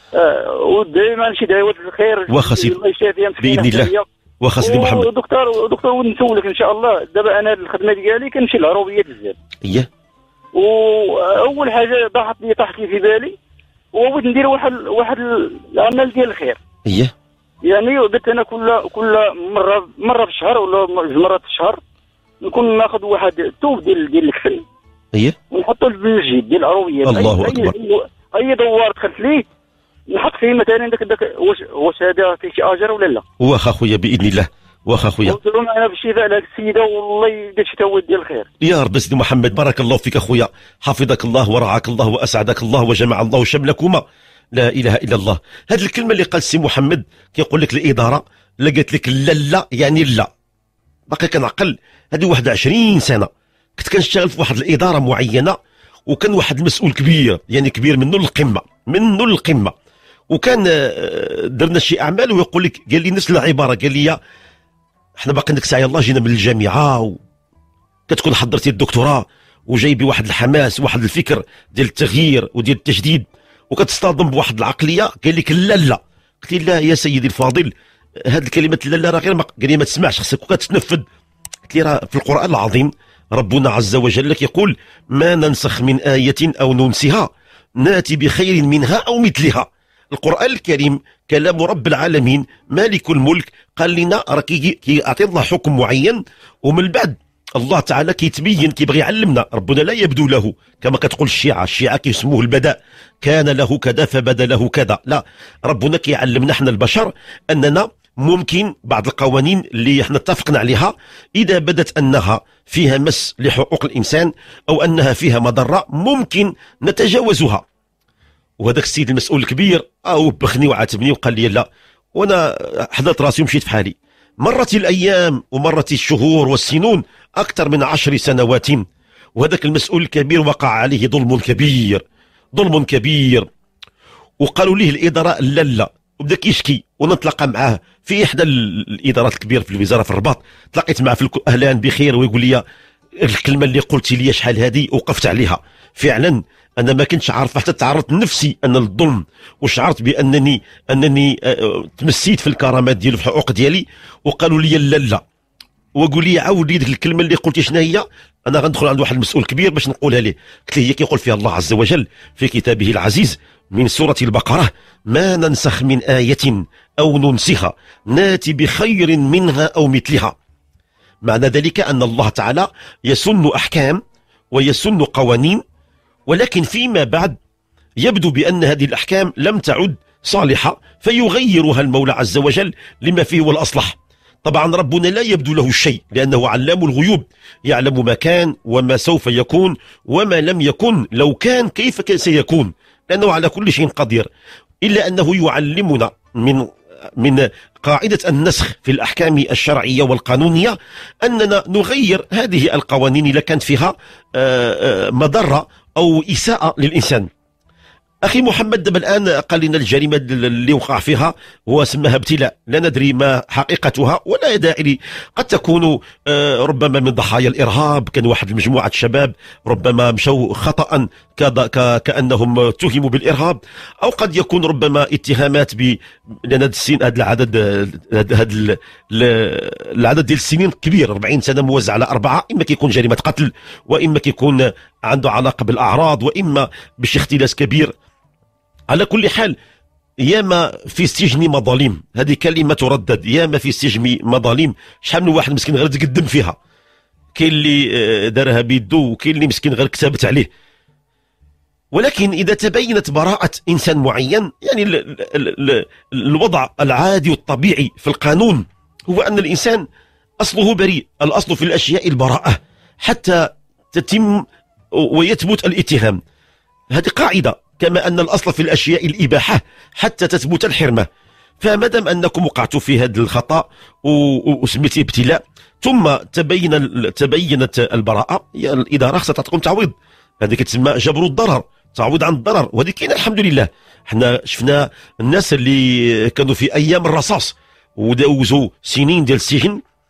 Speaker 5: ودائما شي دعوات الخير.
Speaker 3: واخا سيدي
Speaker 5: الله يشافيها
Speaker 3: باذن الله. واخا سيدي محمد.
Speaker 5: دكتور نسولك ان شاء الله. دابا انا الخدمه ديالي كنمشي للعروبيه بزاف.
Speaker 3: اييه.
Speaker 5: واول حاجه طاحت لي في بالي هو بغيت ندير واحد العمل ديال الخير.
Speaker 3: اييه.
Speaker 5: يعني درت انا كل مره في الشهر ولا جوج مرات في الشهر نكون ناخذ واحد الثوب ديال الكفن.
Speaker 3: اييه.
Speaker 5: ونحطو في المسجد ديال العروبيه.
Speaker 3: الله اكبر.
Speaker 5: اي دوار دخلت ليه نحط فيه مثلا داك واش هذا فيه شي اجر ولا لا.
Speaker 3: واخا خويا باذن الله. واخا خويا.
Speaker 5: وديروا معنا بالشفاء لهاد السيده والله يدير شي تاويل ديال الخير.
Speaker 3: يا رب سيدي محمد بارك الله فيك اخويا، حفظك الله ورعاك الله واسعدك الله وجمع الله شملكما. لا اله الا الله. هذه الكلمه اللي قال سي محمد كيقول لك الاداره لا قالت لك لا يعني لا. باقي كنعقل هذه واحد 20 سنه كنت كنشتغل في واحد الاداره معينه، وكان واحد المسؤول كبير يعني كبير منه للقمه وكان درنا شي اعمال ويقول لك قال لي نفس العباره، قال لي احنا باقي ديك الساعه يلاه جينا من الجامعه كتكون حضرتي الدكتوراه وجايبي واحد الحماس واحد الفكر ديال التغيير وديال التجديد وكتصطدم بواحد العقليه. قال لك لا. قلت له لا يا سيدي الفاضل، هاد الكلمات لا راه غير قال لي ما تسمعش خصك كتنفذ. قلت لي راه في القران العظيم ربنا عز وجل يقول ما ننسخ من آية أو ننسها ناتي بخير منها أو مثلها. القرآن الكريم كلام رب العالمين مالك الملك قال لنا راه كيعطي الله حكم معين، ومن بعد الله تعالى كيتبين كيبغي يعلمنا. ربنا لا يبدو له كما كتقول الشيعة كيسموه البداء، كان له كذا فبدا له كذا. لا، ربنا كيعلمنا احنا البشر أننا ممكن بعض القوانين اللي احنا اتفقنا عليها إذا بدت أنها فيها مس لحقوق الإنسان أو أنها فيها مضرة ممكن نتجاوزها. وهذاك السيد المسؤول الكبير وبخني وعاتبني وقال لي لا، وأنا حضرت راسي ومشيت في حالي. مرت الأيام ومرت الشهور والسنون أكثر من 10 سنوات، وهذاك المسؤول الكبير وقع عليه ظلم كبير وقالوا ليه الإدارة لا وبدا كيشكي. ونتلاقى معاه في احدى الادارات الكبيره في الوزاره في الرباط، تلاقيت معاه في اهلا بخير ويقول لي الكلمه اللي قلتي لي شحال هذه وقفت عليها. فعلا انا ما كنتش عارف حتى تعرضت نفسي ان الظلم، وشعرت بانني تمسيت في الكرامات ديالي في الحقوق ديالي. وقالوا لي لا وقول لي عاود لي ديك الكلمه اللي قلتي شنو هي. انا غندخل عند واحد المسؤول كبير باش نقولها ليه. قلت له هي كيقول فيها الله عز وجل في كتابه العزيز من سورة البقرة ما ننسخ من آية أو ننسها ناتي بخير منها أو مثلها. معنى ذلك أن الله تعالى يسن أحكام ويسن قوانين، ولكن فيما بعد يبدو بأن هذه الأحكام لم تعد صالحة فيغيرها المولى عز وجل لما فيه والأصلح. طبعا ربنا لا يبدو له الشيء لأنه علام الغيوب، يعلم ما كان وما سوف يكون وما لم يكن لو كان كيف كان سيكون، لأنه على كل شيء قدير. إلا أنه يعلمنا من قاعدة النسخ في الأحكام الشرعية والقانونية أننا نغير هذه القوانين إذا كانت فيها مضرة أو إساءة للإنسان. أخي محمد دابا الآن قال لنا الجريمة اللي وقع فيها هو سماها ابتلاء، لا ندري ما حقيقتها ولا داعي، قد تكون ربما من ضحايا الإرهاب. كان واحد مجموعة الشباب ربما مشوا خطأ كأنهم اتهموا بالإرهاب، أو قد يكون ربما اتهامات لأن هذا العدد العدد ديال السنين كبير، 40 سنة موزع على 4، إما كيكون جريمة قتل وإما كيكون عنده علاقة بالأعراض وإما بشي اختلاس كبير. على كل حال ياما في السجن مظالم، هذه كلمة تردد، ياما في السجن مظالم. شحال من واحد مسكين غير تقدم فيها، كاين اللي دارها بيدو وكاين اللي مسكين غير كتبت عليه. ولكن إذا تبينت براءة إنسان معين، يعني الوضع العادي والطبيعي في القانون هو أن الإنسان أصله بريء، الأصل في الأشياء البراءة حتى تتم ويثبت الاتهام. هذه قاعدة، كما أن الأصل في الأشياء الإباحة حتى تثبت الحرمة. فمادام أنكم وقعتوا في هذا الخطأ وسميتيه ابتلاء ثم تبينت البراءة، الإدارة خصها تعطيكم تعويض، هذه كتسمى جبر الضرر، تعويض عن الضرر، وهذه كاينه الحمد لله. حنا شفنا الناس اللي كانوا في أيام الرصاص وداوزوا سنين ديال السجن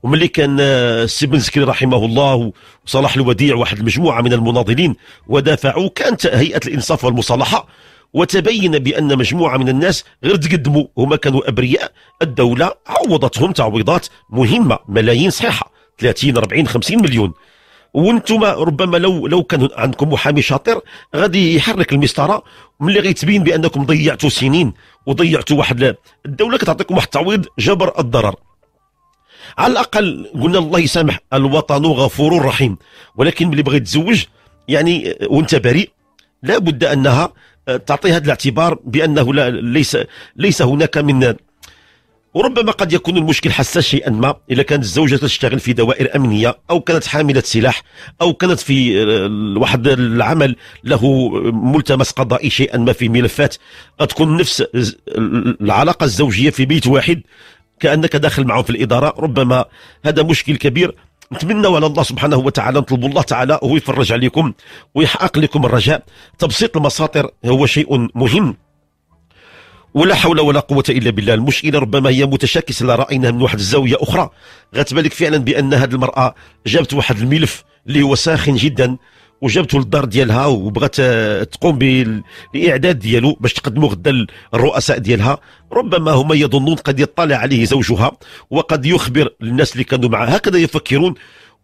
Speaker 3: وملي كان السي بن زكري رحمه الله وصلاح الوديع واحد المجموعة من المناضلين ودافعوا، كانت هيئة الإنصاف والمصالحة، وتبين بأن مجموعة من الناس غير تقدموا، هما كانوا أبرياء، الدولة عوضتهم تعويضات مهمة، ملايين صحيحة، 30 40 50 مليون. وانتم ربما لو كان عندكم محامي شاطر غادي يحرك المسطره، ملي غيتبين بانكم ضيعتوا سنين وضيعتوا واحد الدوله كتعطيكم واحد التعويض جبر الضرر. على الاقل قلنا الله يسامح، الوطن غفور رحيم، ولكن ملي بغيت تزوج يعني وانت بريء لابد انها تعطي هذا الاعتبار بانه ليس هناك من، وربما قد يكون المشكل حساس شيئا ما إذا كانت الزوجة تشتغل في دوائر أمنية أو كانت حاملة سلاح أو كانت في واحد العمل له ملتمس قضائي شيئا ما في ملفات، قد تكون نفس العلاقة الزوجية في بيت واحد كأنك داخل معهم في الإدارة. ربما هذا مشكل كبير. نتمنى على الله سبحانه وتعالى، نطلب الله تعالى هو يفرج عليكم ويحقق لكم الرجاء. تبسيط المساطر هو شيء مهم، ولا حول ولا قوة إلا بالله. المشكلة ربما هي متشاكسة، لا رأيناها من واحد الزاوية أخرى غتبالك فعلا بأن هذه المرأة جابت واحد الملف اللي هو ساخن جدا وجابته للدار ديالها وبغات تقوم بالإعداد ديالو باش تقدمه غدا الرؤساء ديالها. ربما هما يظنون قد يطلع عليه زوجها وقد يخبر الناس اللي كانوا معه، هكذا يفكرون،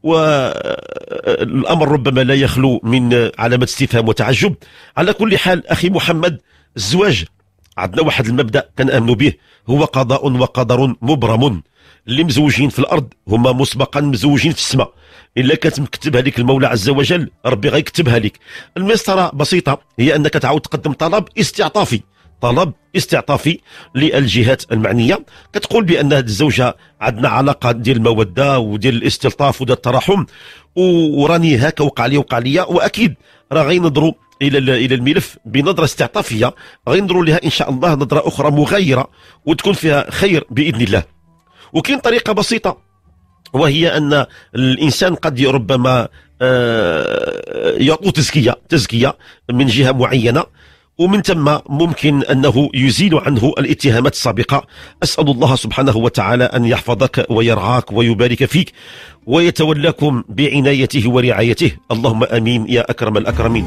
Speaker 3: والأمر ربما لا يخلو من علامة استفهام وتعجب. على كل حال أخي محمد، الزواج عندنا واحد المبدأ كنأمنوا به، هو قضاء وقدر مبرم. اللي مزوجين في الأرض هما مسبقا مزوجين في السماء، إلا كانت مكتبها لك المولى عز وجل ربي غيكتبها لك. المسطرة بسيطة، هي أنك تعاود تقدم طلب استعطافي للجهات المعنية، كتقول بأن هذه الزوجة عندنا علاقة ديال المودة وديال الاستلطاف وديال التراحم، وراني هكا وقع لي، وأكيد راه غينظروا الى الملف بنظره استعطافيه، غينظروا لها ان شاء الله نظره اخرى مغايره وتكون فيها خير باذن الله. وكاين طريقه بسيطه، وهي ان الانسان قد ربما يعطوا تزكيه من جهه معينه، ومن ثم ممكن أنه يزيل عنه الاتهامات السابقة. أسأل الله سبحانه وتعالى أن يحفظك ويرعاك ويبارك فيك ويتولاكم بعنايته ورعايته، اللهم آمين يا أكرم الأكرمين.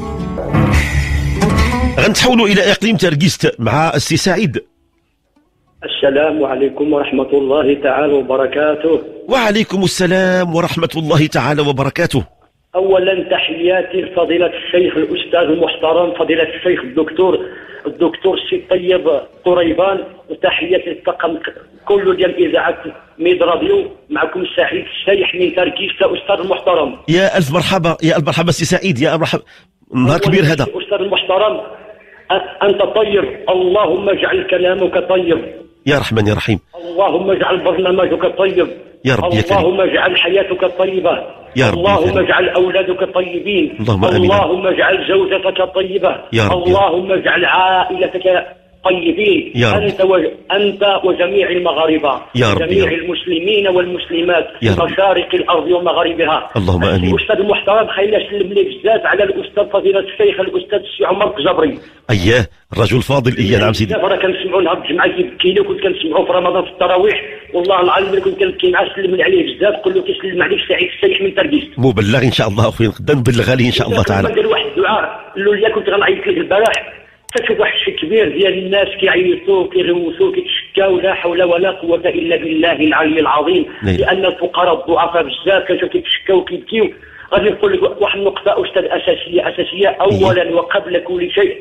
Speaker 3: غنتحولوا إلى إقليم تركيست مع السي سعيد.
Speaker 6: السلام عليكم ورحمة الله تعالى وبركاته.
Speaker 3: وعليكم السلام ورحمة الله تعالى وبركاته.
Speaker 6: أولا تحياتي لفضيلة الشيخ الأستاذ المحترم فضيلة الشيخ الدكتور السي طيب قريبان، وتحياتي للطاقم كله ديال إذاعة ميد راديو. معكم سعيد الشيخ من تركيست أستاذ المحترم.
Speaker 3: يا ألف مرحبا، يا ألف مرحبا سي سعيد، يا مرحبا، نهار كبير هذا.
Speaker 6: أستاذ المحترم أنت طيب، اللهم اجعل كلامك طيب
Speaker 3: يا رحمن يا رحيم،
Speaker 6: اللهم اجعل برنامجك طيب
Speaker 3: يا رب، يا كريم،
Speaker 6: اللهم اجعل حياتك طيبة
Speaker 3: يا رب،
Speaker 6: اللهم اجعل أولادك طيبين،
Speaker 3: اللهم آمين،
Speaker 6: اللهم اجعل زوجتك طيبة
Speaker 3: يا رب،
Speaker 6: اللهم اجعل عائلتك طيبين،
Speaker 3: يا رب،
Speaker 6: أنت وجميع المغاربة،
Speaker 3: يا رب،
Speaker 6: جميع
Speaker 3: يا رب،
Speaker 6: المسلمين والمسلمات في
Speaker 3: يا رب،
Speaker 6: مشارق الأرض ومغاربها،
Speaker 3: اللهم آمين.
Speaker 6: الأستاذ المحترم خلينا نسلم لي بزاف على الأستاذ فضيلة الشيخ الأستاذ السي عمر القجبري.
Speaker 3: أياه الرجل الفاضل. إياه نعم سيدي.
Speaker 6: راه كنسمعوا نهار الجمعة كيبكي لي، وكنت كنسمعوا في رمضان في التراويح، والله العظيم كنت كنبكي معاه، سلم عليه بزاف، قول له كيسلم عليك سعيد الشيخ من تركيست.
Speaker 3: مبلغ إن شاء الله أخويا، نقدر نبلغ عليه إن شاء الله تعالى.
Speaker 6: ندير واحد الدعاء اللوليا كنت غنعيط لك البارح، تشوف واحد الشيء كبير ديال الناس كيعيطوا كيغوصوا كيتشكاو، لا حول ولا قوة إلا بالله العلي العظيم، لأن الفقراء الضعفاء بزاف كيشوفوا كيتشكاو وكيبكيو. غادي نقول لك واحد النقطة أستاذ أساسية أولا وقبل كل شيء،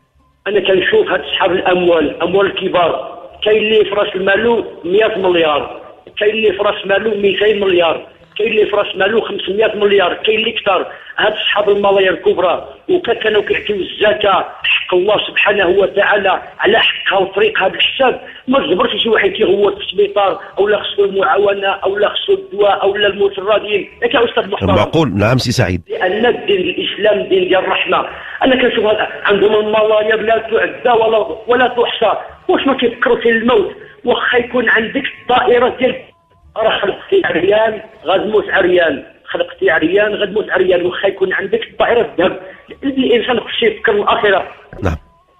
Speaker 6: أنا كنشوف هاد أصحاب الأموال الكبار، كاين اللي في راس مالو 100 مليار، كاين اللي في راس مالو 200 مليار، كاين اللي في راس مالو 500 مليار، كاين اللي كثر. هاد أصحاب الملايير الكبرى وكانوا كيعطيو الزكاة حق الله سبحانه وتعالى على حقها وطريق هذا الحساب، ما تجبرش شي واحد كيغوت في السبيطار أو لا خصو المعاونة أو لا خصو الدواء أو لا المتردين. ياك يا أستاذ محترم؟
Speaker 3: معقول، نعم سي سعيد.
Speaker 6: لأن الدين الإسلام دين ديال الرحمة. أنا كنشوف عندهم الملايير لا تعدى ولا تحصى، واش ما كيفكروا في الموت؟ واخا يكون عندك الطائرة ديال راه خلقتي عريان غتموت عريان، خلقتي عريان غتموت عريان، واخا يكون عندك الطائرة الذهب، الإنسان خصو يفكر الآخرة.
Speaker 3: نعم.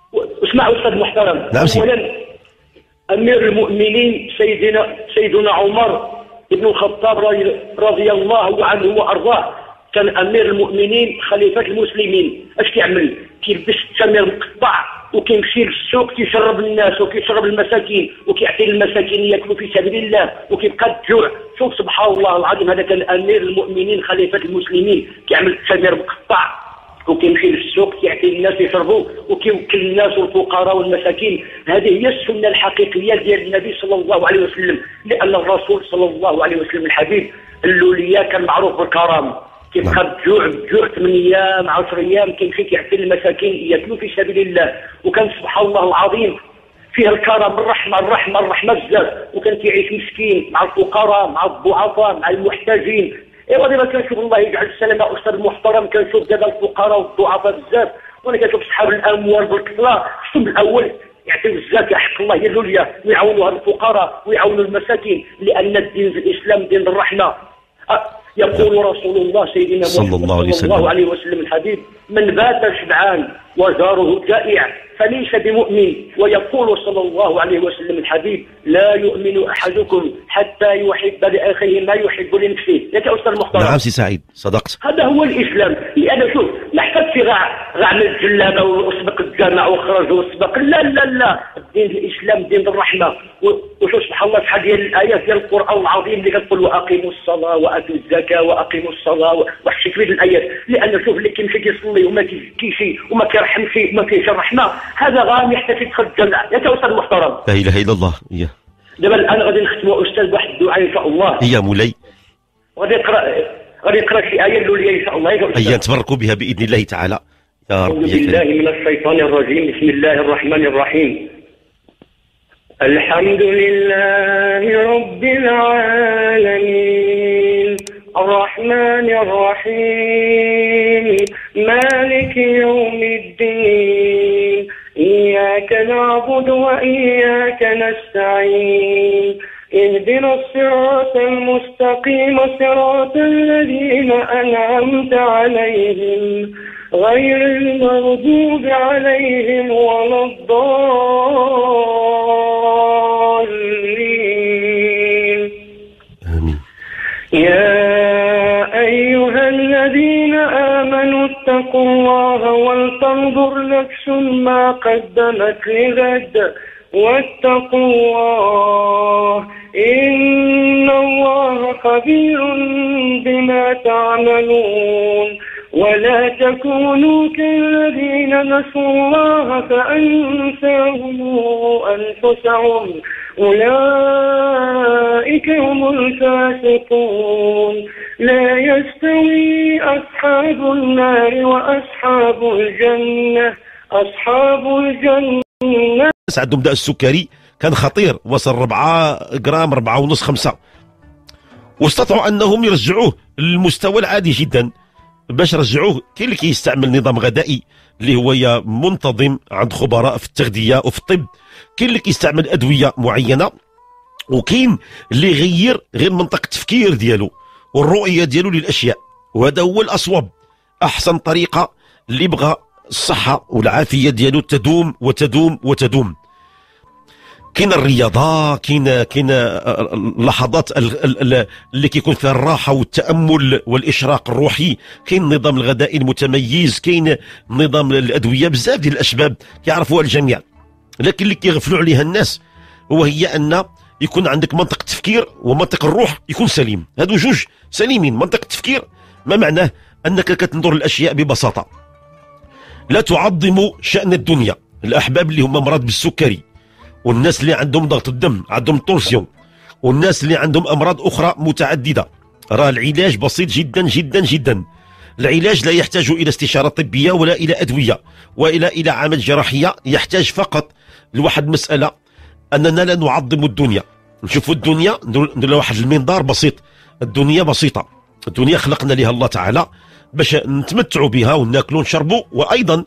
Speaker 6: اسمع أستاذ محترم.
Speaker 3: نعم سيدي.
Speaker 6: أولا أمير المؤمنين سيدنا عمر ابن الخطاب رضي الله عنه وارضاه كان امير المؤمنين خليفه المسلمين. اش كيعمل؟ كيلبس التمر مقطع وكيمشي للسوق كيشرب الناس وكيشرب المساكين وكيعطي المساكين ياكلوا في سبيل الله وكيبقى الجوع. شوف سبحان الله العظيم، هذا كان امير المؤمنين خليفه المسلمين كيعمل التمر مقطع وكيمشي للسوق كيعطي الناس يشربوا وكيوكل الناس والفقراء والمساكين. هذه هي السنه الحقيقيه ديال النبي صلى الله عليه وسلم، لان الرسول صلى الله عليه وسلم الحبيب اللولية كان معروف بالكرم، كيبقى بجوع 8 ايام 10 ايام كيمشي كيعطي المساكين ياكلوا في سبيل الله. وكان سبحان الله العظيم فيها الكرم، الرحمه بزاف، وكان كيعيش مسكين مع الفقراء مع الضعفاء مع المحتاجين. ايوا دابا كنشوف الله يجعل السلامه استاذ المحترم، كنشوف دابا الفقراء والضعفاء بزاف، وانا كنشوف صحاب الاموال بالكثره خصهم الاول يعطيو الزكاه حق الله يدلوا ليا ويعاونوا هاد الفقراء ويعاونوا المساكين، لان الدين في الاسلام دين الرحمه. يقول رسول الله سيدنا محمد صلى الله عليه وسلم الحبيب: من بات شبعان وجاره جائع فليس بمؤمن. ويقول صلى الله عليه وسلم الحبيب: لا يؤمن احدكم حتى يحب لاخيه ما يحب لنفسه. يا استاذ المحترم،
Speaker 3: نعم سي سعيد صدقت،
Speaker 6: هذا هو الاسلام. لان شوف ما حتى غاع من الجلابه وسبق الجامع وخرج وسبق، لا لا لا، الدين الاسلام دين الرحمه. وشوف سبحان الله شحال ديال الايات ديال القران العظيم اللي كتقول واقيموا الصلاه واتوا الزكاه واقيموا الصلاه وحشي كبير الايات. لان شوف اللي كيمشي كيصلي وما كيزكيش وما كيرحمش وما كاينش الرحمه، هذا غادي يحتاج يدخل الجنه. يا استاذ المحترم،
Speaker 3: لا اله الا الله.
Speaker 6: دابا الان غادي نختموا استاذ بواحد الدعاء ان شاء الله.
Speaker 3: يا مولاي
Speaker 6: غادي يقرا شي ايه اللوليه ان شاء الله.
Speaker 3: هيا نتبركوا بها باذن الله تعالى يا رب.
Speaker 6: أعوذ بالله من الشيطان الرجيم، بسم الله الرحمن الرحيم. الحمد لله رب العالمين الرحمن الرحيم مالك يوم الدين إياك نعبد وإياك نستعين اهدنا الصراط المستقيم صراط الذين أنعمت عليهم غير المغضوب عليهم ولا الضالين.
Speaker 3: آمين.
Speaker 6: يا أيها الذين آمنوا اتقوا الله ولتنظر نفس ما قدمت لغد واتقوا الله إن الله خبير بما تعملون. ولا تكونوا كالذين نسوا الله فأنساهم أنفسهم أولئك هم الفاسقون. لا يستوي أصحاب النار وأصحاب الجنة. أصحاب الجنة
Speaker 3: عندهم داء السكري كان خطير، وصل 4 جرام 4.5 5، واستطاعوا أنهم يرجعوه للمستوى العادي جدا. باش رجعوه كاين اللي كيستعمل نظام غذائي اللي هو منتظم عند خبراء في التغذيه وفي الطب، كاين اللي كيستعمل ادويه معينه، وكاين اللي يغير غير منطق التفكير ديالو والرؤيه ديالو للاشياء. وهذا هو الاصوب، احسن طريقه اللي بغى الصحه والعافيه ديالو تدوم وتدوم وتدوم. كاين الرياضه، كاين اللحظات اللي كيكون فيها الراحه والتامل والاشراق الروحي، كاين النظام الغذائي المتميز، كاين نظام الادويه. بزاف ديال الاسباب كيعرفوها الجميع، لكن اللي كيغفلوا عليها الناس وهي ان يكون عندك منطق التفكير ومنطق الروح يكون سليم. هادو جوج سليمين. منطق التفكير ما معناه انك كتنظر الاشياء ببساطه، لا تعظم شان الدنيا. الاحباب اللي هم مرض بالسكري، والناس اللي عندهم ضغط الدم، عندهم طورسيون، والناس اللي عندهم امراض اخرى متعدده، راه العلاج بسيط جدا جدا جدا. العلاج لا يحتاج الى استشاره طبيه ولا الى ادويه والى الى عمل جراحيه، يحتاج فقط لواحد مساله، اننا لا نعظم الدنيا. نشوفوا الدنيا ندير واحد المنظار بسيط. الدنيا بسيطه، الدنيا خلقنا لها الله تعالى باش نتمتعوا بها وناكلوا ونشربوا، وايضا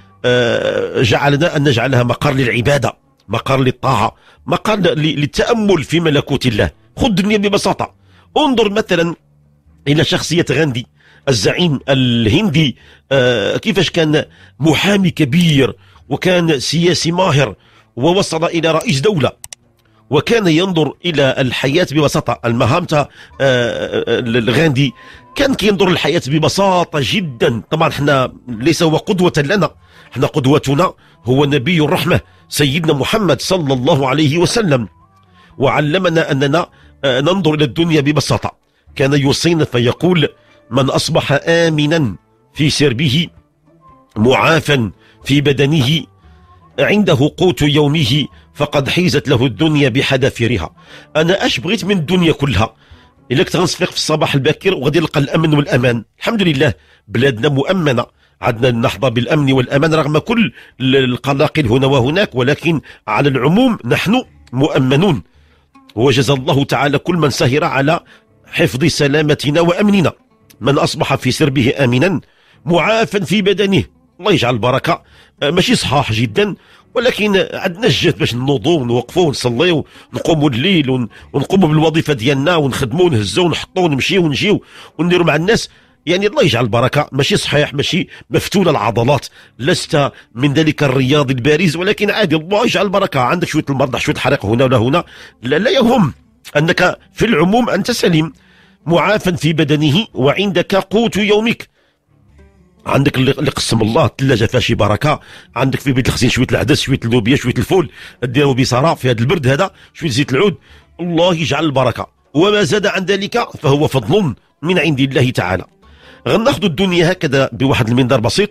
Speaker 3: جعلنا ان نجعلها مقر للعباده، مقر للطاعة، مقر للتأمل في ملكوت الله. خذ الدنيا ببساطة. انظر مثلا إلى شخصية غاندي الزعيم الهندي، كيفاش كان محامي كبير وكان سياسي ماهر ووصل إلى رئيس دولة، وكان ينظر إلى الحياة ببساطة. المهامتا الغاندي كان ينظر الحياة ببساطة جدا. طبعا احنا ليس هو قدوة لنا، احنا قدوتنا هو نبي الرحمة سيدنا محمد صلى الله عليه وسلم، وعلمنا أننا ننظر إلى الدنيا ببساطة. كان يوصينا فيقول: من أصبح آمنا في سربه معافا في بدنه عنده قوت يومه فقد حيزت له الدنيا بحذافيرها. أنا أش بغيت من الدنيا كلها؟ إلا كنت غنصفيق في الصباح الباكر وغادي نلقى الأمن والأمان. الحمد لله بلادنا مؤمنة، عندنا نحظى بالأمن والأمان رغم كل القلاقل هنا وهناك، ولكن على العموم نحن مؤمنون. وجزى الله تعالى كل من سهر على حفظ سلامتنا وأمننا. من أصبح في سربه آمنا معافا في بدنه، الله يجعل البركة. ماشي صحاح جدا، ولكن عندنا الجهد باش نوضوا ونوقفوا ونصليوا ونقوموا الليل ونقوموا بالوظيفة ديالنا ونخدموا ونهزوا ونحطوا ونمشيوا ونجيو ونديروا مع الناس. يعني الله يجعل البركة. ماشي صحيح، ماشي مفتول العضلات، لست من ذلك الرياضي البارز، ولكن عادي الله يجعل البركة. عندك شوية المرضى شوية حريق هنا ولا هنا، لا يهم أنك في العموم أنت سليم معافا في بدنه وعندك قوت يومك. عندك اللي قسم الله الثلاجه فيها شي بركه، عندك في بيت الخزين شويه العدس شويه اللوبيا شويه الفول ديروا بصراع في هذا البرد هذا، شويه زيت العود، الله يجعل البركه. وما زاد عن ذلك فهو فضل من عند الله تعالى. غناخذ الدنيا هكذا بواحد المنظار بسيط،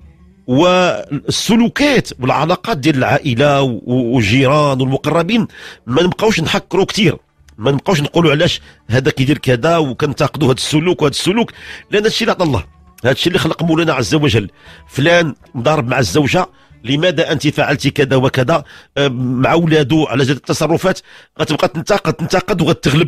Speaker 3: والسلوكات والعلاقات ديال العائله والجيران والمقربين ما نبقاوش نحكروا كثير، ما نبقاوش نقولوا علاش هذا كيدير كذا وكنتقدوا هذا السلوك وهذا السلوك، لان هذا الشيء اللي عطى الله، هذا الشيء اللي خلق مولانا عز وجل. فلان مضارب مع الزوجه، لماذا انت فعلت كذا وكذا مع اولادو على جال التصرفات، غتبقى تنتقد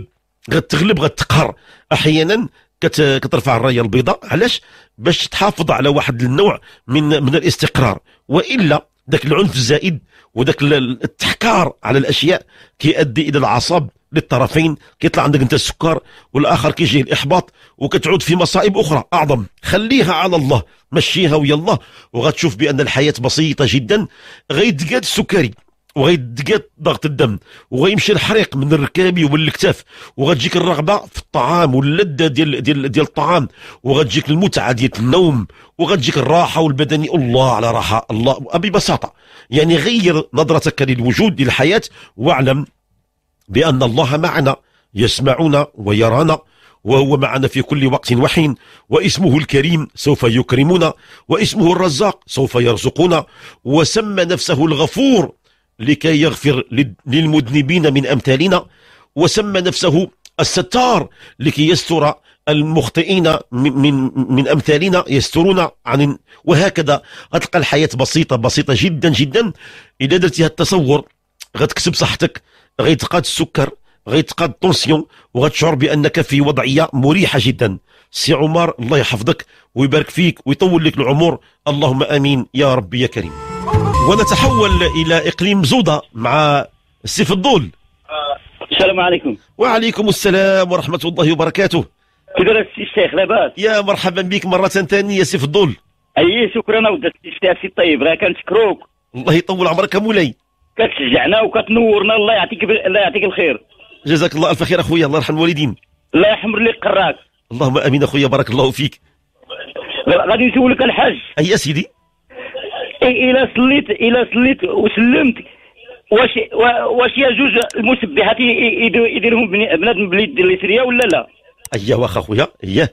Speaker 3: وغتغلب غتقهر. احيانا كترفع الرايه البيضاء، علاش؟ باش تحافظ على واحد النوع من الاستقرار، والا ذاك العنف الزائد وذاك التحكار على الاشياء كيؤدي الى العصب للطرفين، كيطلع عندك انت السكر والاخر كيجيه الاحباط وكتعود في مصائب اخرى اعظم. خليها على الله، مشيها ويلا، وغتشوف بان الحياه بسيطه جدا. غيتقاد السكري وغيتقاد ضغط الدم وغيمشي الحريق من الركابي والكتاف، وغتجيك الرغبه في الطعام واللذه ديال الطعام، وغتجيك المتعه ديال النوم، وغتجيك الراحه والبدني. الله على راحه الله ببساطه. يعني غير نظرتك للوجود للحياه، واعلم بأن الله معنا، يسمعنا ويرانا، وهو معنا في كل وقت وحين، واسمه الكريم سوف يكرمنا، واسمه الرزاق سوف يرزقنا، وسمى نفسه الغفور لكي يغفر للمذنبين من أمثالنا، وسمى نفسه الستار لكي يستر المخطئين من أمثالنا، يسترون عن. وهكذا غتلقى الحياة بسيطة جدا جدا. إذا درتي هذا التصور غتكسب صحتك، غيتقاد السكر، غيتقاد الطونسيون، وغتشعر بانك في وضعيه مريحه جدا. سي عمر الله يحفظك ويبارك فيك ويطول لك العمر، اللهم امين يا رب يا كريم. ونتحول الى اقليم زوده مع السي فضول.
Speaker 5: السلام عليكم.
Speaker 3: وعليكم السلام ورحمه الله وبركاته.
Speaker 5: كي داير السي الشيخ لاباس؟
Speaker 3: يا مرحبا بك مره ثانيه سي فضول.
Speaker 5: اي شكرا ودي السي الطيب، راه كنشكروك.
Speaker 3: الله يطول عمرك مولاي،
Speaker 5: كتشجعنا وكتنورنا، الله يعطيك الخير.
Speaker 3: جزاك الله الف خير اخويا، الله يرحم الوالدين.
Speaker 5: الله يحمر لك قراك.
Speaker 3: اللهم امين اخويا، بارك الله فيك.
Speaker 5: غادي نسولك الحاج.
Speaker 3: اي يا سيدي.
Speaker 5: الى صليت وسلمت، واش يجوز المسبحات يديرهم بنادم باليد اليسريه ولا لا؟
Speaker 3: اييه واخا اخويا، اييه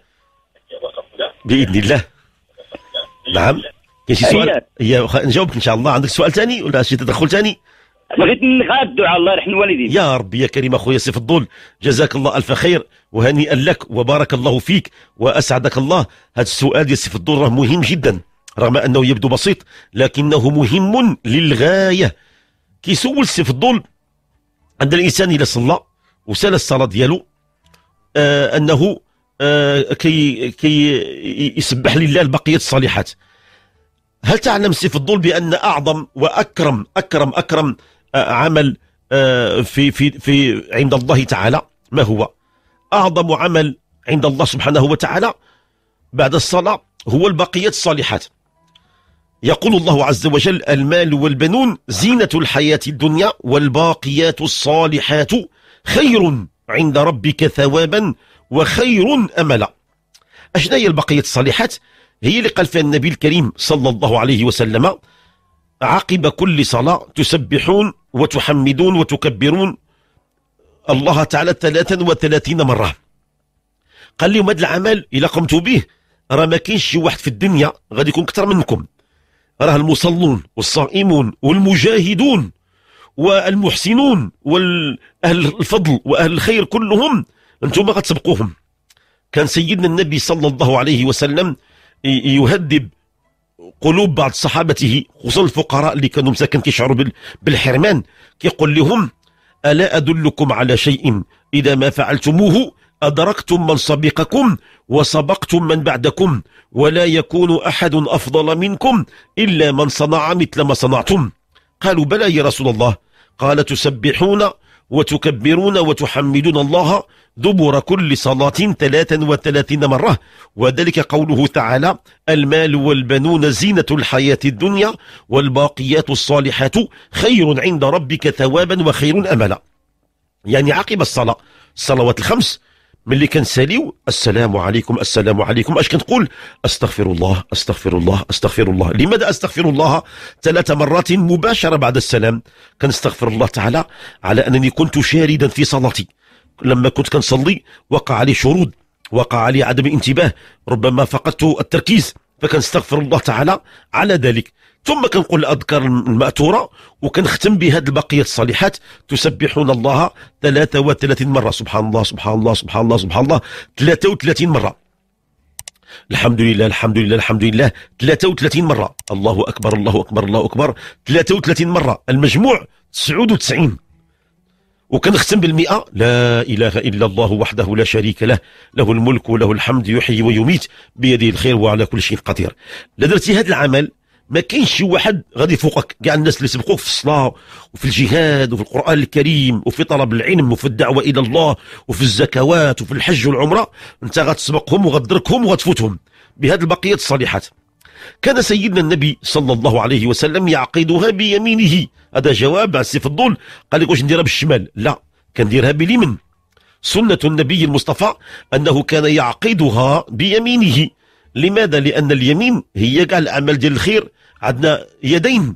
Speaker 3: باذن الله. نعم. كاين شي سؤال؟ اييه واخا نجاوبك ان شاء الله. عندك سؤال ثاني ولا شي تدخل ثاني؟
Speaker 5: بغيت نغاد الدعاء الله يرحم الوالدين.
Speaker 3: يا ربي يا كريم اخويا سي فضول، جزاك الله الف خير وهنيئا لك وبارك الله فيك واسعدك الله. هذا السؤال ديال سي فضول راه مهم جدا، رغم انه يبدو بسيط لكنه مهم للغايه. كيسول سي فضول عند الانسان اذا صلى وسال الصلاه ديالو انه كي يسبح لله البقيه الصالحات. هل تعلم سي فضول بان اعظم واكرم اكرم اكرم عمل في عند الله تعالى ما هو؟ اعظم عمل عند الله سبحانه وتعالى بعد الصلاه هو البقيات الصالحات. يقول الله عز وجل: المال والبنون زينة الحياة الدنيا والباقيات الصالحات خير عند ربك ثوابا وخير أملا. أشنا هي البقية الصالحات؟ هي اللي قال فيها النبي الكريم صلى الله عليه وسلم: عقب كل صلاة تسبحون وتحمدون وتكبرون الله تعالى 33 مرة. قال لهم هذا العمل إلا قمت به راه ما كاينش شي واحد في الدنيا غادي يكون أكثر منكم. راه المصلون والصائمون والمجاهدون والمحسنون وأهل الفضل وأهل الخير كلهم أنتم غتسبقوهم. كان سيدنا النبي صلى الله عليه وسلم يهذب قلوب بعض صحابته خصوصا الفقراء اللي كانوا مساكن كيشعروا بالحرمان، كيقول لهم: ألا أدلكم على شيء إذا ما فعلتموه أدركتم من سبقكم وسبقتم من بعدكم ولا يكون أحد أفضل منكم إلا من صنع مثل ما صنعتم. قالوا: بلى يا رسول الله. قال: تسبحون وتكبرون وتحمدون الله دبر كل صلاة 33 مرة، وذلك قوله تعالى: المال والبنون زينة الحياة الدنيا والباقيات الصالحات خير عند ربك ثوابا وخير أملا. يعني عقب الصلوات الخمس ملي كنساليو السلام عليكم السلام عليكم اش كنقول؟ استغفر الله استغفر الله استغفر الله. لماذا استغفر الله 3 مرات مباشرة بعد السلام؟ كنستغفر الله تعالى على أنني كنت شاردا في صلاتي، لما كنت كنصلي وقع علي شرود، وقع علي عدم انتباه، ربما فقدت التركيز، فكنستغفر الله تعالى على ذلك. ثم كنقول الأذكار المأثورة وكنختم بهذه البقية الصالحات: تسبحون الله 33 مرة، سبحان الله سبحان الله سبحان الله سبحان الله 33 مرة، الحمد لله الحمد لله الحمد لله 33 مرة، الله أكبر الله أكبر الله أكبر 33 مرة، المجموع 99. وكنختم بالمئة: لا إله إلا الله وحده لا شريك له، له الملك وله الحمد يحيي ويميت بيده الخير وعلى كل شيء قدير. لا درتي هذا العمل ما كاينش شي واحد غادي يفوقك. كاع الناس اللي سبقوك في الصلاة وفي الجهاد وفي القرآن الكريم وفي طلب العلم وفي الدعوة إلى الله وفي الزكوات وفي الحج والعمرة، انت غتسبقهم وغتدركهم وغتفوتهم بهذه البقية الصالحات. كان سيدنا النبي صلى الله عليه وسلم يعقدها بيمينه. هذا جواب عن سيف الضول. قال لك واش نديرها بالشمال؟ لا، كنديرها باليمين. سنة النبي المصطفى أنه كان يعقدها بيمينه. لماذا؟ لأن اليمين هي كاع الأعمال ديال الخير. عندنا يدين،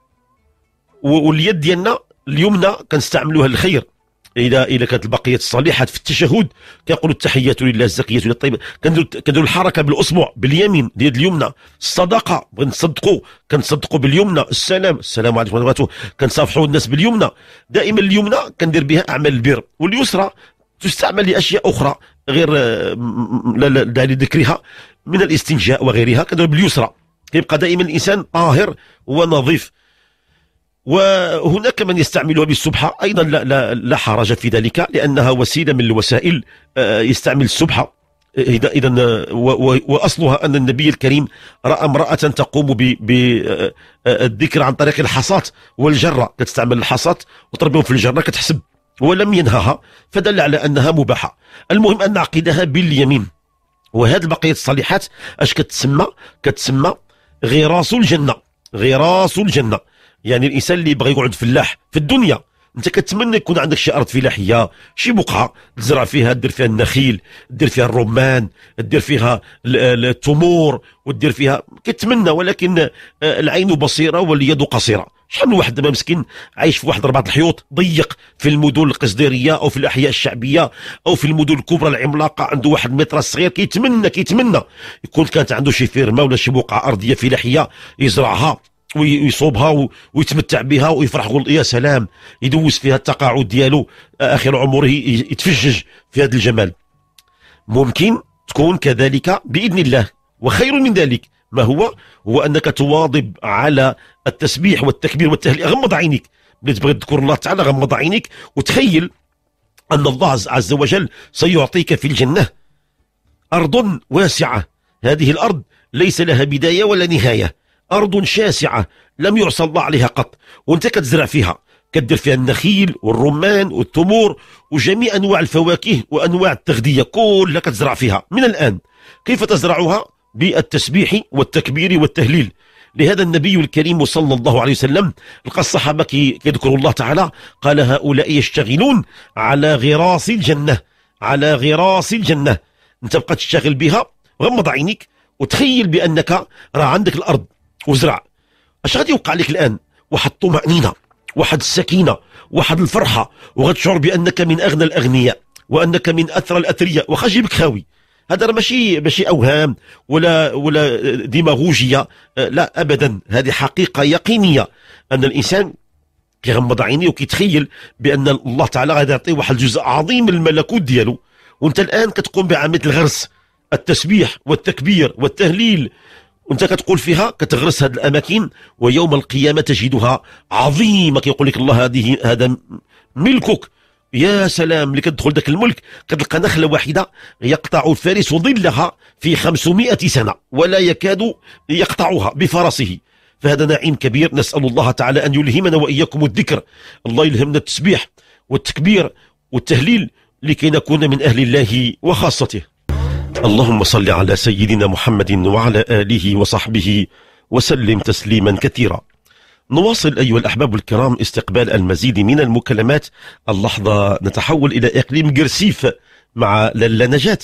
Speaker 3: واليد ديالنا اليمنى كنستعملوها للخير. إذا كانت البقية الصالحات في التشهد كيقولوا التحيات لله الزكية لله الطيبة، كنديروا الحركة بالأصبع باليمين ديال اليمنى. الصدقة كنصدقوا باليمنى. السلام عليكم ورحمة الله وبركاته كنصافحوا الناس باليمنى. دائما اليمنى كندير بها أعمال البر، واليسرى تستعمل لأشياء أخرى غير لا داعي لذكرها من الاستنجاء وغيرها. كندير باليسرى، يبقى دائما الإنسان طاهر ونظيف. وهناك من يستعملها بالسبحة أيضا، لا حرج في ذلك، لأنها وسيلة من الوسائل يستعمل السبحة. إذا وأصلها أن النبي الكريم رأى امرأة تقوم بالذكر عن طريق الحصاة والجرة، كتستعمل الحصاة وتربيهم في الجرة كتحسب، ولم ينهها، فدل على أنها مباحة. المهم أن نعقدها باليمين. وهذه البقية الصالحات اش كتسمى غراس الجنة. غراس الجنة يعني الانسان اللي يبغى يقعد فلاح في الدنيا، انت كتمنى يكون عندك شي ارض فلاحيه، شي بقعه تزرع فيها، دير فيها النخيل، دير فيها الرمان، دير فيها التمور، ودير فيها، كتمنى. ولكن العين بصيره واليد قصيره. شحال من واحد دابا مسكين عايش في واحد 4 الحيوط ضيق في المدن القصديريه او في الاحياء الشعبيه او في المدن الكبرى العملاقه، عنده واحد المتر صغير، كيتمنى يكون كانت عنده شي فيرمه ولا شي بقعه ارضيه فلاحيه يزرعها ويصوبها ويتمتع بها ويفرح، يقول يا سلام، يدوز فيها التقاعد ديالو اخر عمره يتفجج في هذا الجمال. ممكن تكون كذلك باذن الله. وخير من ذلك ما هو انك تواظب على التسبيح والتكبير والتهليل. غمض عينيك، ملي تبغي تذكر الله تعالى غمض عينيك وتخيل ان الله عز وجل سيعطيك في الجنه ارض واسعه. هذه الارض ليس لها بدايه ولا نهايه، أرض شاسعة لم يعصى الله عليها قط، وانت كتزرع فيها، كدير فيها النخيل والرمان والتمور وجميع أنواع الفواكه وأنواع التغذية كلها كتزرع فيها من الآن. كيف تزرعها؟ بالتسبيح والتكبير والتهليل. لهذا النبي الكريم صلى الله عليه وسلم لقى الصحابة كيذكروا الله تعالى قال هؤلاء يشتغلون على غراس الجنة، على غراس الجنة. انت بقى تشتغل بها، غمض عينيك وتخيل بأنك راه عندك الأرض وزرع. اش غادي يوقع لك الآن؟ واحد الطمأنينة، واحد السكينة، واحد الفرحة، وغتشعر بأنك من أغنى الأغنياء وأنك من أثرى الأثرياء، واخا جيبك خاوي. هذا راه ماشي أوهام ولا ديماغوجية، لا أبدا، هذه حقيقة يقينية أن الإنسان كيغمض عينيه وكيتخيل بأن الله تعالى غادي يعطيه واحد الجزء عظيم من الملكوت ديالو، وانت الآن كتقوم بعملية الغرس، التسبيح والتكبير والتهليل، وانت كتقول فيها كتغرس هذه الأماكن، ويوم القيامة تجدها عظيمة. كيقول لك الله هذا ملكك. يا سلام، اللي كتدخل ذاك الملك كتلقى نخلة واحدة يقطع الفارس ظلها في 500 سنة ولا يكاد يقطعها بفرسه. فهذا نعيم كبير، نسأل الله تعالى أن يلهمنا وإياكم الذكر، الله يلهمنا التسبيح والتكبير والتهليل لكي نكون من أهل الله وخاصته. اللهم صل على سيدنا محمد وعلى آله وصحبه وسلم تسليما كثيرا. نواصل أيها الأحباب الكرام استقبال المزيد من المكالمات. اللحظة نتحول إلى إقليم قرسيف مع لالا نجاة.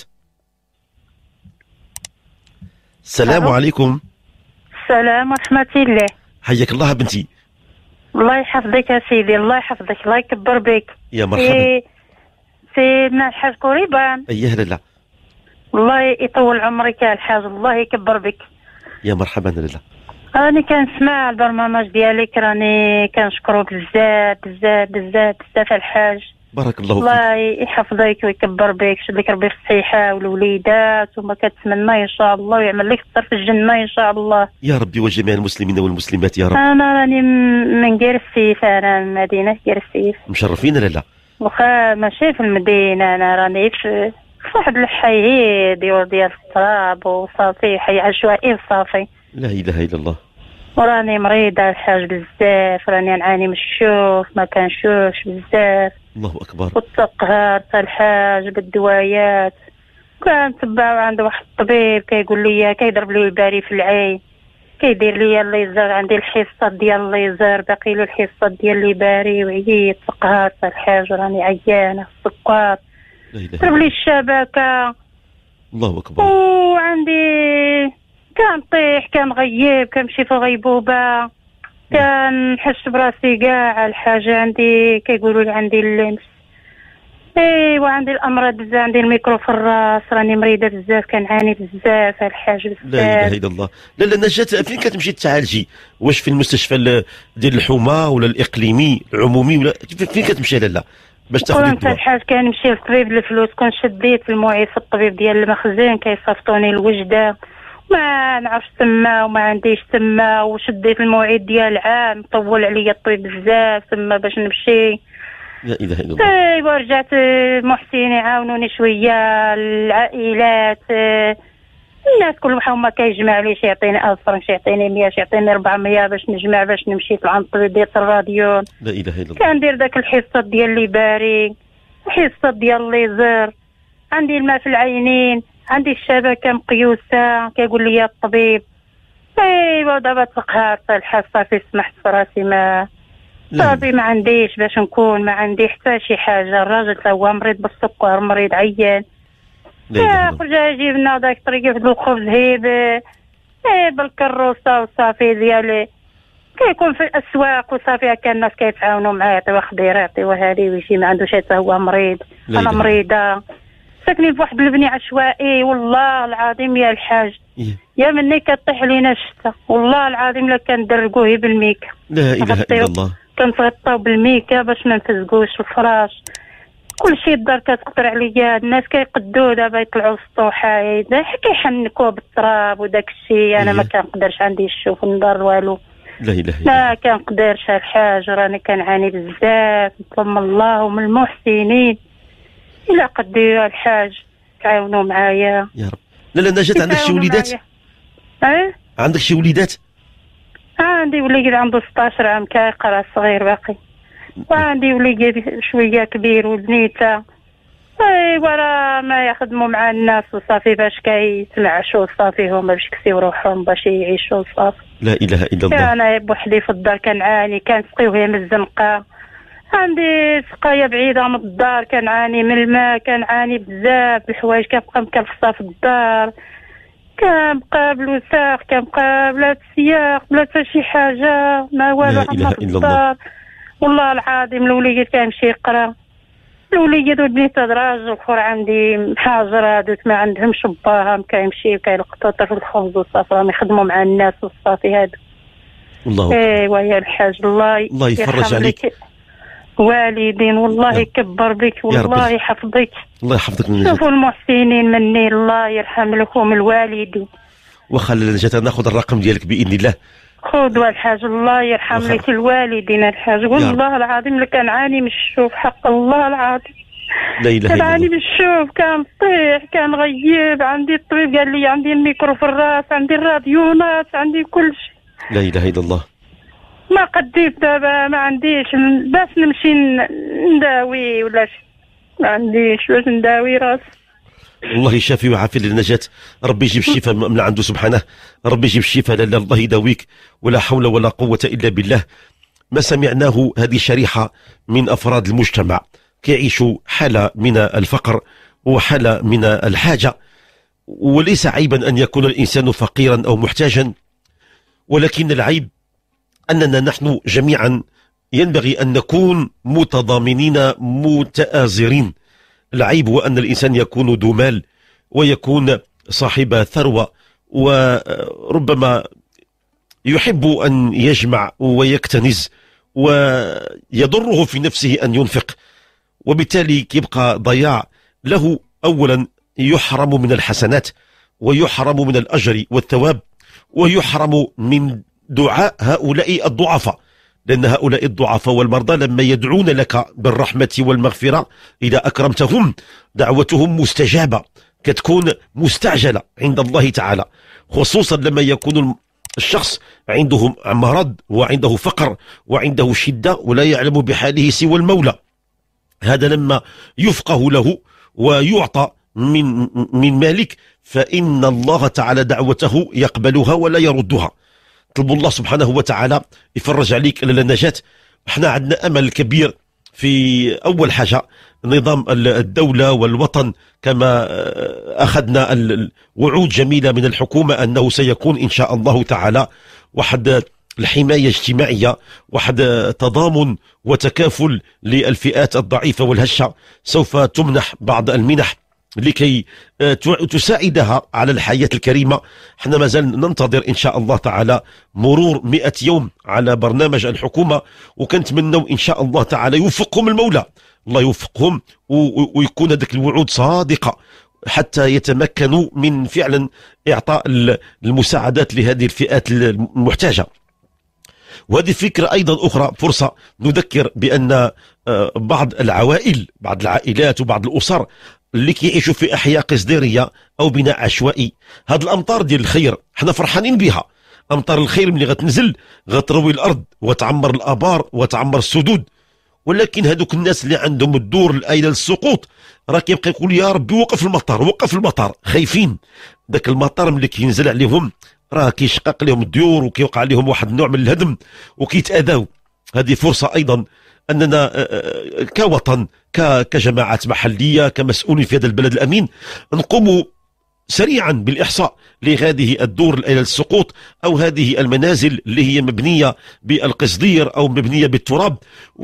Speaker 3: السلام عليكم.
Speaker 7: السلام ورحمة الله.
Speaker 3: حياك الله بنتي.
Speaker 7: الله يحفظك يا سيدي، الله يحفظك، الله يكبر بك.
Speaker 3: يا مرحبا.
Speaker 7: سيدنا الحاج قريبان.
Speaker 3: أيه لالا.
Speaker 7: الله يطول عمرك يا الحاج، الله يكبر بك.
Speaker 3: يا مرحبا لالا.
Speaker 7: راني كنسمع البرنامج ديالك، راني كنشكروك بزاف بزاف بزاف بزاف الحاج.
Speaker 3: بارك الله فيك.
Speaker 7: الله يحفظك ويكبر بك، يشد لك ربي في الصحة والوليدات، وما كتمنى ان شاء الله، ويعمل لك الطر في الجنة ان شاء الله
Speaker 3: يا ربي، وجميع المسلمين والمسلمات يا رب.
Speaker 7: انا راني من قرسيف، انا من مدينة قرسيف.
Speaker 3: مشرفين لالا.
Speaker 7: واخا ماشي في المدينة، انا راني في واحد الحي ديال التراب وصافي، حي عشوائي وصافي.
Speaker 3: لا إله إلا الله.
Speaker 7: وراني مريضة الحاج بزاف، راني نعاني من الشوف، ما كنشوفش بزاف.
Speaker 3: الله أكبر.
Speaker 7: والتقهر تاع الحاج بالدوايات. كنتبعو عند واحد الطبيب كيقول لي، كيضرب لي الباري في العين، كيدير لي الليزر، عندي الحصة ديال الليزر، باقي له الحصة ديال لي باري، وعييت تقهر تاع الحاج، راني عيانة السكر، ضرب لي الشبكة.
Speaker 3: الله أكبر.
Speaker 7: وعندي كنطيح، كنغيب، كنمشي في غيبوبة، كنحس براسي كاع الحاجة. عندي كيقولوا لي عندي اللمس، ايوا عندي الامراض بزاف، عندي الميكرو في الراس، راني مريضة بزاف، كنعاني بزاف الحاج بزاف.
Speaker 3: لا اله الا الله. لا نجاة، فين كتمشي تعالجي؟ واش في المستشفى ديال الحومة ولا الاقليمي العمومي ولا فين كتمشي لالا باش تاخذي الدواء؟
Speaker 7: كنت الحاج كنمشي للطبيب الفلوس، كنت شديت الموعد في الطبيب ديال المخزن، كيصيفطوني الوجدة، ما نعرفش تما وما عنديش تما، وشديت الموعد ديال العام، طول عليا الطبيب بزاف تما باش نمشي.
Speaker 3: لا اله الا الله.
Speaker 7: ايوا رجعت المحسنين يعاونوني شويه، العائلات، الناس كل واحد ما كيجمع لي، شي يعطيني 1000 فرنك، شي يعطيني 100، شي يعطيني 400 باش نجمع باش نمشي لعند الطبيب ديال الراديون.
Speaker 3: لا اله الا الله.
Speaker 7: كندير داك الحصه ديال لي باري، الحصه ديال الليزر، عندي الماء في العينين، عندي الشبكه مقيوسه، كيقول لي الطبيب. ايوا دابا تقهر الحال، صافي سمحت في راسي، ما صافي ما عنديش باش نكون، ما عندي حتى شي حاجه. الراجل تا هو مريض بالسكر، مريض عيان، خرج يجيب لنا داك طريقه في الخبز هيب بالكروسه وصافي ديالي، كيكون في الاسواق وصافي هكا الناس كيتعاونوا معاه، يعطيوه خضيره، يعطيوه هذه، ويجي ما عندوش حتى هو مريض. انا مريضه، ساكنين في واحد البني عشوائي، والله العظيم يا الحاج، يا مني كطيح علينا الشتا، والله العظيم لا كندرقوه بالميكا.
Speaker 3: لا اله الا الله.
Speaker 7: كنتغطاو بالميكا باش ما نفزقوش الفراش، كل شيء الدار كتقطر عليا. الناس كيقدوا دابا يطلعوا السطوحه، كيحنكوا بالتراب وداك الشيء، انا ما كنقدرش، عندي الشوف النظر والو.
Speaker 3: لا اله الا الله.
Speaker 7: ما كنقدرش الحاج، راني كنعاني بزاف، نطلب الله ومن المحسنين الا قديو الحاج تعاونوا معايا
Speaker 3: يا رب. لا نجاة، عندك شي وليدات؟ عندك شي وليدات؟
Speaker 7: عندي وليد عنده 16 عام كيقرا، صغير باقي، وعندي وليد شويه كبير وبنيته. ايوا راه ما يخدموا مع الناس وصافي باش كيتنعشوا صافي هما باش يكسيو روحهم باش يعيشوا صافي.
Speaker 3: لا اله الا الله.
Speaker 7: انا بوحدي في الدار كنعاني، كنسقيوها من الزنقه، عندي سقايه بعيده من الدار، كنعاني من الماء، كنعاني بزاف الحوايج، كنبقى مكلفصه في الدار، كنبقى بالوساخ، كنبقى بلا السياق بلا حتى شي حاجه، ما والو عندنا في الدار. والله العظيم الوليد كيمشي يقرا، الوليد ودني تدراج، الاخر عندي محاجر هادوك ما عندهمش باها، كيمشي كيلقطوا طرف الخبز وصافي، راهم يخدموا مع الناس وصافي هادو.
Speaker 3: الله
Speaker 7: ايوا يا الحاج الله
Speaker 3: يفرج عليك.
Speaker 7: والدين والله يكبر بك والله يحفظك.
Speaker 3: الله يحفظك من
Speaker 7: شوفوا المحسنين مني، الله يرحم لكم الوالدين.
Speaker 3: وخلي نجاة ناخذ الرقم ديالك باذن الله.
Speaker 7: خذوا الحاج الله يرحم لك الوالدين الحاج، والله العظيم اللي كنعاني من الشوف، حق الله العظيم
Speaker 3: لا اله الا الله.
Speaker 7: كنعاني من الشوف، كنطيح كنغيب، عندي الطبيب قال لي عندي الميكرو في الراس، عندي الراديونات، عندي كل شيء.
Speaker 3: لا اله الا الله.
Speaker 7: ما قديت دابا، ما عنديش باش نمشي نداوي ولا شي، ما عنديش باش نداوي راسي.
Speaker 3: الله يشافي ويعافي للنجاة، ربي يجيب الشفاء من عنده سبحانه، ربي يجيب الشفاء، لا الله يداويك، ولا حول ولا قوة إلا بالله. ما سمعناه هذه شريحة من أفراد المجتمع كيعيشوا حالة من الفقر وحالة من الحاجة، وليس عيبا أن يكون الإنسان فقيرا أو محتاجا، ولكن العيب أننا نحن جميعا ينبغي أن نكون متضامنين متآزرين. العيب هو أن الإنسان يكون ذو مال ويكون صاحب ثروة، وربما يحب أن يجمع ويكتنز، ويضره في نفسه أن ينفق، وبالتالي يبقى ضياع له. أولا يحرم من الحسنات، ويحرم من الأجر والثواب، ويحرم من دعاء هؤلاء الضعفاء، لأن هؤلاء الضعفاء والمرضى لما يدعون لك بالرحمة والمغفرة إذا أكرمتهم دعوتهم مستجابة، كتكون مستعجلة عند الله تعالى، خصوصا لما يكون الشخص عنده مرض وعنده فقر وعنده شدة ولا يعلم بحاله سوى المولى. هذا لما يفقه له ويعطى من مالك فإن الله تعالى دعوته يقبلها ولا يردها. طلبوا الله سبحانه وتعالى يفرج عليك للنجاة. احنا عندنا أمل كبير في أول حاجة نظام الدولة والوطن، كما أخذنا الوعود جميلة من الحكومة أنه سيكون إن شاء الله تعالى واحد الحماية اجتماعية، واحد تضامن وتكافل للفئات الضعيفة والهشة، سوف تمنح بعض المنح لكي تساعدها على الحياة الكريمة. احنا ما زال ننتظر إن شاء الله تعالى مرور 100 يوم على برنامج الحكومة، وكنتمنوا إن شاء الله تعالى يوفقهم المولى، الله يوفقهم ويكون هذيك الوعود صادقة حتى يتمكنوا من فعلا إعطاء المساعدات لهذه الفئات المحتاجة. وهذه فكرة أيضا أخرى، فرصة نذكر بأن بعض العائلات وبعض الأسر اللي كيعيشوا في أحياء قصديرية أو بناء عشوائي، هذه الأمطار ديال الخير احنا فرحانين بها. أمطار الخير ملي غتنزل غتروي الأرض وتعمر الآبار وتعمر السدود، ولكن هذوك الناس اللي عندهم الدور الآيلة للسقوط راه كيبقى يقول يا ربي وقف المطر وقف المطر، خايفين ذاك المطر ملي كينزل عليهم راه كيشقق لهم الديور وكيوقع عليهم واحد النوع من الهدم وكيتأذاو. هذه فرصة أيضا أننا كوطن كجماعات محلية كمسؤولين في هذا البلد الأمين نقوم سريعا بالإحصاء لهذه الدور إلى السقوط أو هذه المنازل اللي هي مبنية بالقصدير أو مبنية بالتراب.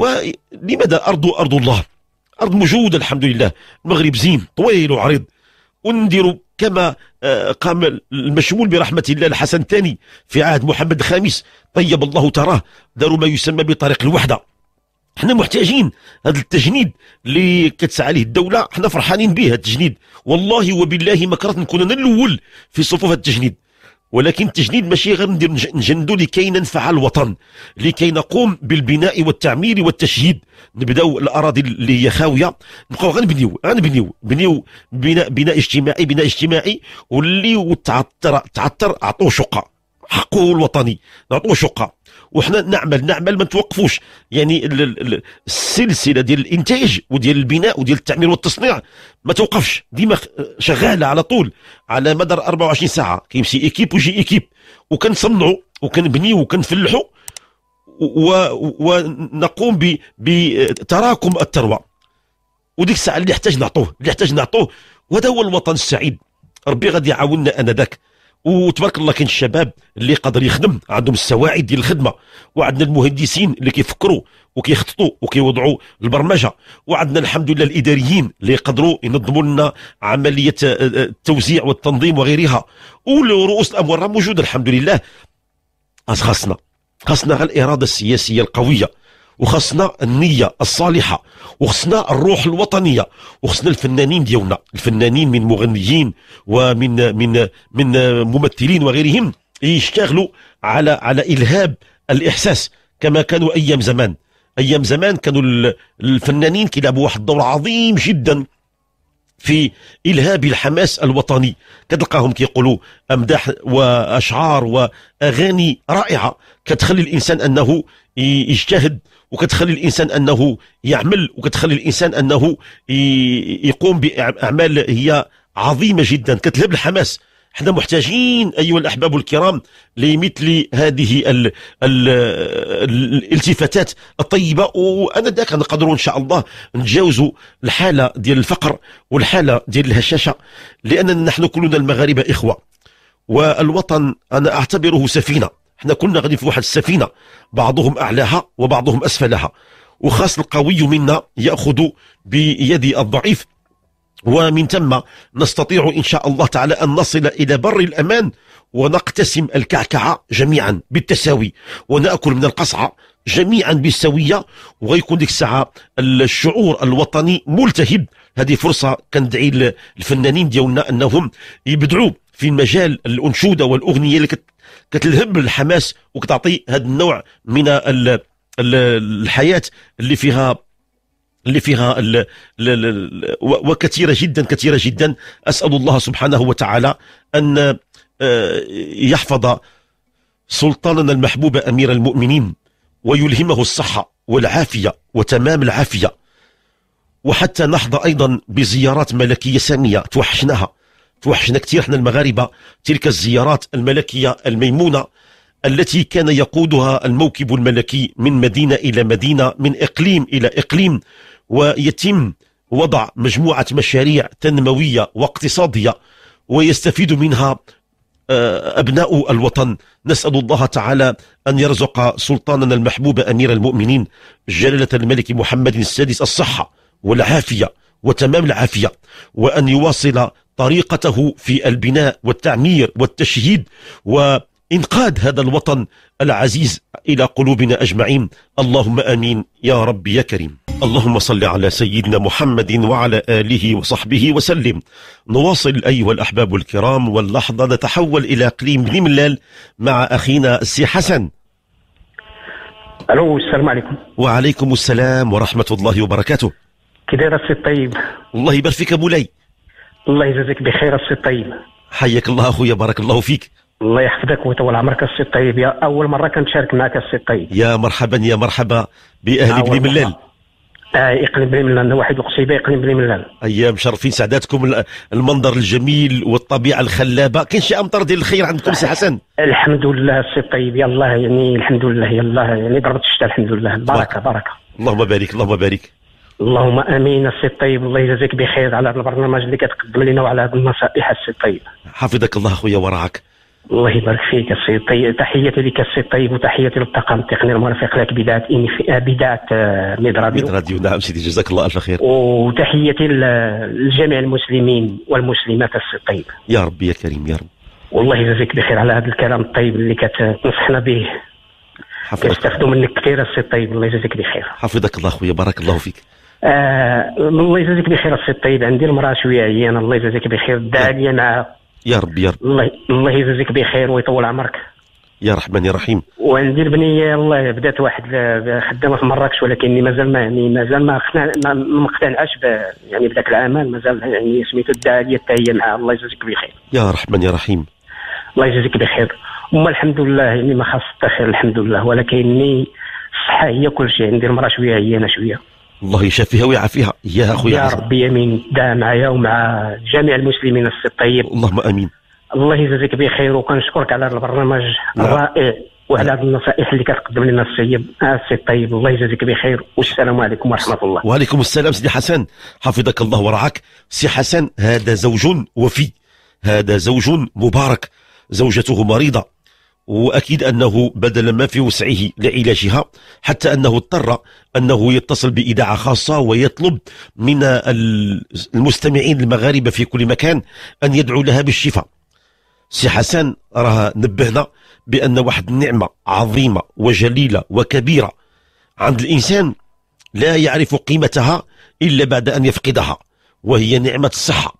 Speaker 3: ولماذا أرض الله، أرض موجودة الحمد لله، المغرب زين طويل وعريض، ونديروا كما قام المشمول برحمة الله الحسن الثاني في عهد محمد الخامس طيب الله تراه، داروا ما يسمى بطريق الوحدة. احنا محتاجين هذا التجنيد اللي كتسعى عليه الدولة، احنا فرحانين به التجنيد، والله وبالله ما كرهت نكون انا الاول في صفوف التجنيد، ولكن التجنيد ماشي غير ندير نجندو لكي ننفع الوطن، لكي نقوم بالبناء والتعمير والتشييد. نبداو الاراضي اللي هي خاويه نبقاو غنبنيو بناء اجتماعي واللي تعطر عطوه شقه، حقه الوطني نعطوه شقه، وحنا نعمل ما نتوقفوش. يعني السلسله ديال الانتاج وديال البناء وديال التعمير والتصنيع ما توقفش، ديما شغاله على طول على مدار 24 ساعه. كيمشي ايكيب ويجي ايكيب، وكنصنعوا وكنبنيو وكنفلحوا ونقوم بتراكم الثروه. وديك الساعه اللي يحتاج نعطوه، وهذا هو الوطن السعيد. ربي غادي يعاوننا انذاك. وتبارك الله كاين الشباب اللي قادر يخدم، عندهم السواعد ديال الخدمه، وعندنا المهندسين اللي كيفكروا وكيخططوا وكيوضعوا البرمجه، وعندنا الحمد لله الاداريين اللي يقدروا ينظموا لنا عمليه التوزيع والتنظيم وغيرها، ورؤوس الاموال راه موجوده الحمد لله. خاصنا الاراده السياسيه القويه، وخصنا النية الصالحة، وخصنا الروح الوطنية، وخصنا الفنانين ديالنا، الفنانين من مغنيين ومن من ممثلين وغيرهم يشتغلوا على إلهاب الإحساس كما كانوا أيام زمان كانوا الفنانين كيلعبوا واحد الدور عظيم جدا في إلهاب الحماس الوطني. كتلقاهم كيقولوا أمداح وأشعار وأغاني رائعة كتخلي الإنسان أنه يجتهد، وكتخلي الإنسان أنه يعمل، وكتخلي الإنسان أنه يقوم بأعمال هي عظيمة جدا كتلهب الحماس. احنا محتاجين أيها الأحباب الكرام لمثل هذه الالتفاتات الطيبة، وأنا ذاك نقدروا إن شاء الله نتجاوزوا الحالة ديال الفقر والحالة ديال الهشاشة، لأننا نحن كلنا المغاربة إخوة، والوطن أنا أعتبره سفينة. احنا كنا غادي في واحد السفينة، بعضهم أعلاها وبعضهم أسفلها، وخاص القوي منا يأخذ بيد الضعيف، ومن ثم نستطيع إن شاء الله تعالى أن نصل إلى بر الأمان، ونقتسم الكعكعة جميعا بالتساوي، ونأكل من القصعة جميعا بالسوية، وغيكون ديك الساعة الشعور الوطني ملتهب. هذه فرصة كندعي الفنانين ديالنا أنهم يبدعوا في مجال الأنشودة والأغنية اللي كتلهب الحماس وكتعطي هذا النوع من الحياة اللي فيها وكثيرة جدا. أسأل الله سبحانه وتعالى أن يحفظ سلطاننا المحبوب أمير المؤمنين، ويلهمه الصحة والعافية وتمام العافية، وحتى نحظى أيضا بزيارات ملكية سامية. توحشنا كثير احنا المغاربة تلك الزيارات الملكية الميمونة التي كان يقودها الموكب الملكي من مدينة إلى مدينة، من إقليم إلى إقليم، ويتم وضع مجموعة مشاريع تنموية واقتصادية ويستفيد منها أبناء الوطن. نسأل الله تعالى أن يرزق سلطاننا المحبوب أمير المؤمنين جلالة الملك محمد السادس الصحة والعافية وتمام العافية، وأن يواصل طريقته في البناء والتعمير والتشييد وإنقاذ هذا الوطن العزيز إلى قلوبنا أجمعين. اللهم آمين يا رب يا كريم. اللهم صل على سيدنا محمد وعلى آله وصحبه وسلم. نواصل أيها الأحباب الكرام، واللحظة نتحول إلى إقليم بن ملال مع أخينا السي حسن.
Speaker 8: ألو، السلام عليكم.
Speaker 3: وعليكم السلام ورحمة الله وبركاته.
Speaker 8: كي داير السي الطيب؟
Speaker 3: الله يبارك فيك مولاي.
Speaker 8: الله يجازيك بخير السي الطيب.
Speaker 3: حياك الله أخويا، بارك الله فيك.
Speaker 8: الله يحفظك ويطول عمرك السي الطيب. يا أول مرة كنشارك معك السي الطيب.
Speaker 3: يا مرحبا بأهل بن ملال.
Speaker 8: إقليم بن ملال، واحد وقصيبة إقليم بن ملال.
Speaker 3: أيام مشرفين، سعداتكم المنظر الجميل والطبيعة الخلابة. كاين شي أمطار ديال الخير عندكم سي حسن؟
Speaker 8: الحمد لله السي الطيب، يلاه يعني الحمد لله، يلاه يعني ضربت الشتاء الحمد لله. بركة.
Speaker 3: اللهم بارك.
Speaker 8: اللهم امين السي الطيب. الله يجازيك بخير على هذا البرنامج اللي كتقدم لنا وعلى هذه النصائح السي الطيب.
Speaker 3: حفظك الله اخويا ورعاك.
Speaker 8: الله يبارك فيك السي الطيب. تحياتي لك السي الطيب، وتحياتي للطاقم التقني المرافق لك بدايه ميد راديو.
Speaker 3: نعم سيدي، جزاك الله الف خير.
Speaker 8: وتحياتي لجميع المسلمين والمسلمات السي الطيب.
Speaker 3: يا رب يا كريم يا رب.
Speaker 8: والله يجازيك بخير على هذا الكلام الطيب اللي كتنصحنا به. كنستافدوا منك كثير السي الطيب. الله يجازيك بخير.
Speaker 3: حفظك الله اخويا، بارك الله فيك.
Speaker 8: الله يجازيك بخير السي الطيب. عندي المراه شويه عيانه، الله يجازيك بخير. داعيه معها.
Speaker 3: يا رب.
Speaker 8: الله يجازيك بخير ويطول عمرك
Speaker 3: يا رحمن يا رحيم.
Speaker 8: وعندي البنيه الله بدات واحد خدامه في مراكش، ولكن مازال ما مقتنعش يعني بداك العمل، مازال يعني سميتو الداعيه حتى هي معها. الله يجازيك بخير
Speaker 3: يا رحمن يا رحيم.
Speaker 8: الله يجازيك بخير. وما الحمد لله يعني ما خاص حتى خير الحمد لله، ولكنني الصحه هي كل شيء. عندي المراه شويه عيانه شويه.
Speaker 3: الله يشافيها ويعافيها يا اخويا
Speaker 8: يا ربي امين. دعا معايا ومع جميع المسلمين السي الطيب.
Speaker 3: اللهم امين.
Speaker 8: الله يجازيك بخير، وكنشكرك على هذا البرنامج الرائع وعلى هذه النصائح اللي كتقدم لنا السي الطيب. الله يجازيك بخير، والسلام عليكم ورحمه الله.
Speaker 3: وعليكم السلام سيدي حسن، حفظك الله ورعاك. سي حسن هذا زوج وفي، هذا زوج مبارك، زوجته مريضة وأكيد أنه بذل ما في وسعه لعلاجها، حتى أنه اضطر أنه يتصل بإذاعة خاصة ويطلب من المستمعين المغاربة في كل مكان أن يدعو لها بالشفاء. سي حسن راه نبهنا بأن واحد النعمة عظيمة وجليلة وكبيرة عند الإنسان لا يعرف قيمتها إلا بعد أن يفقدها، وهي نعمة الصحة.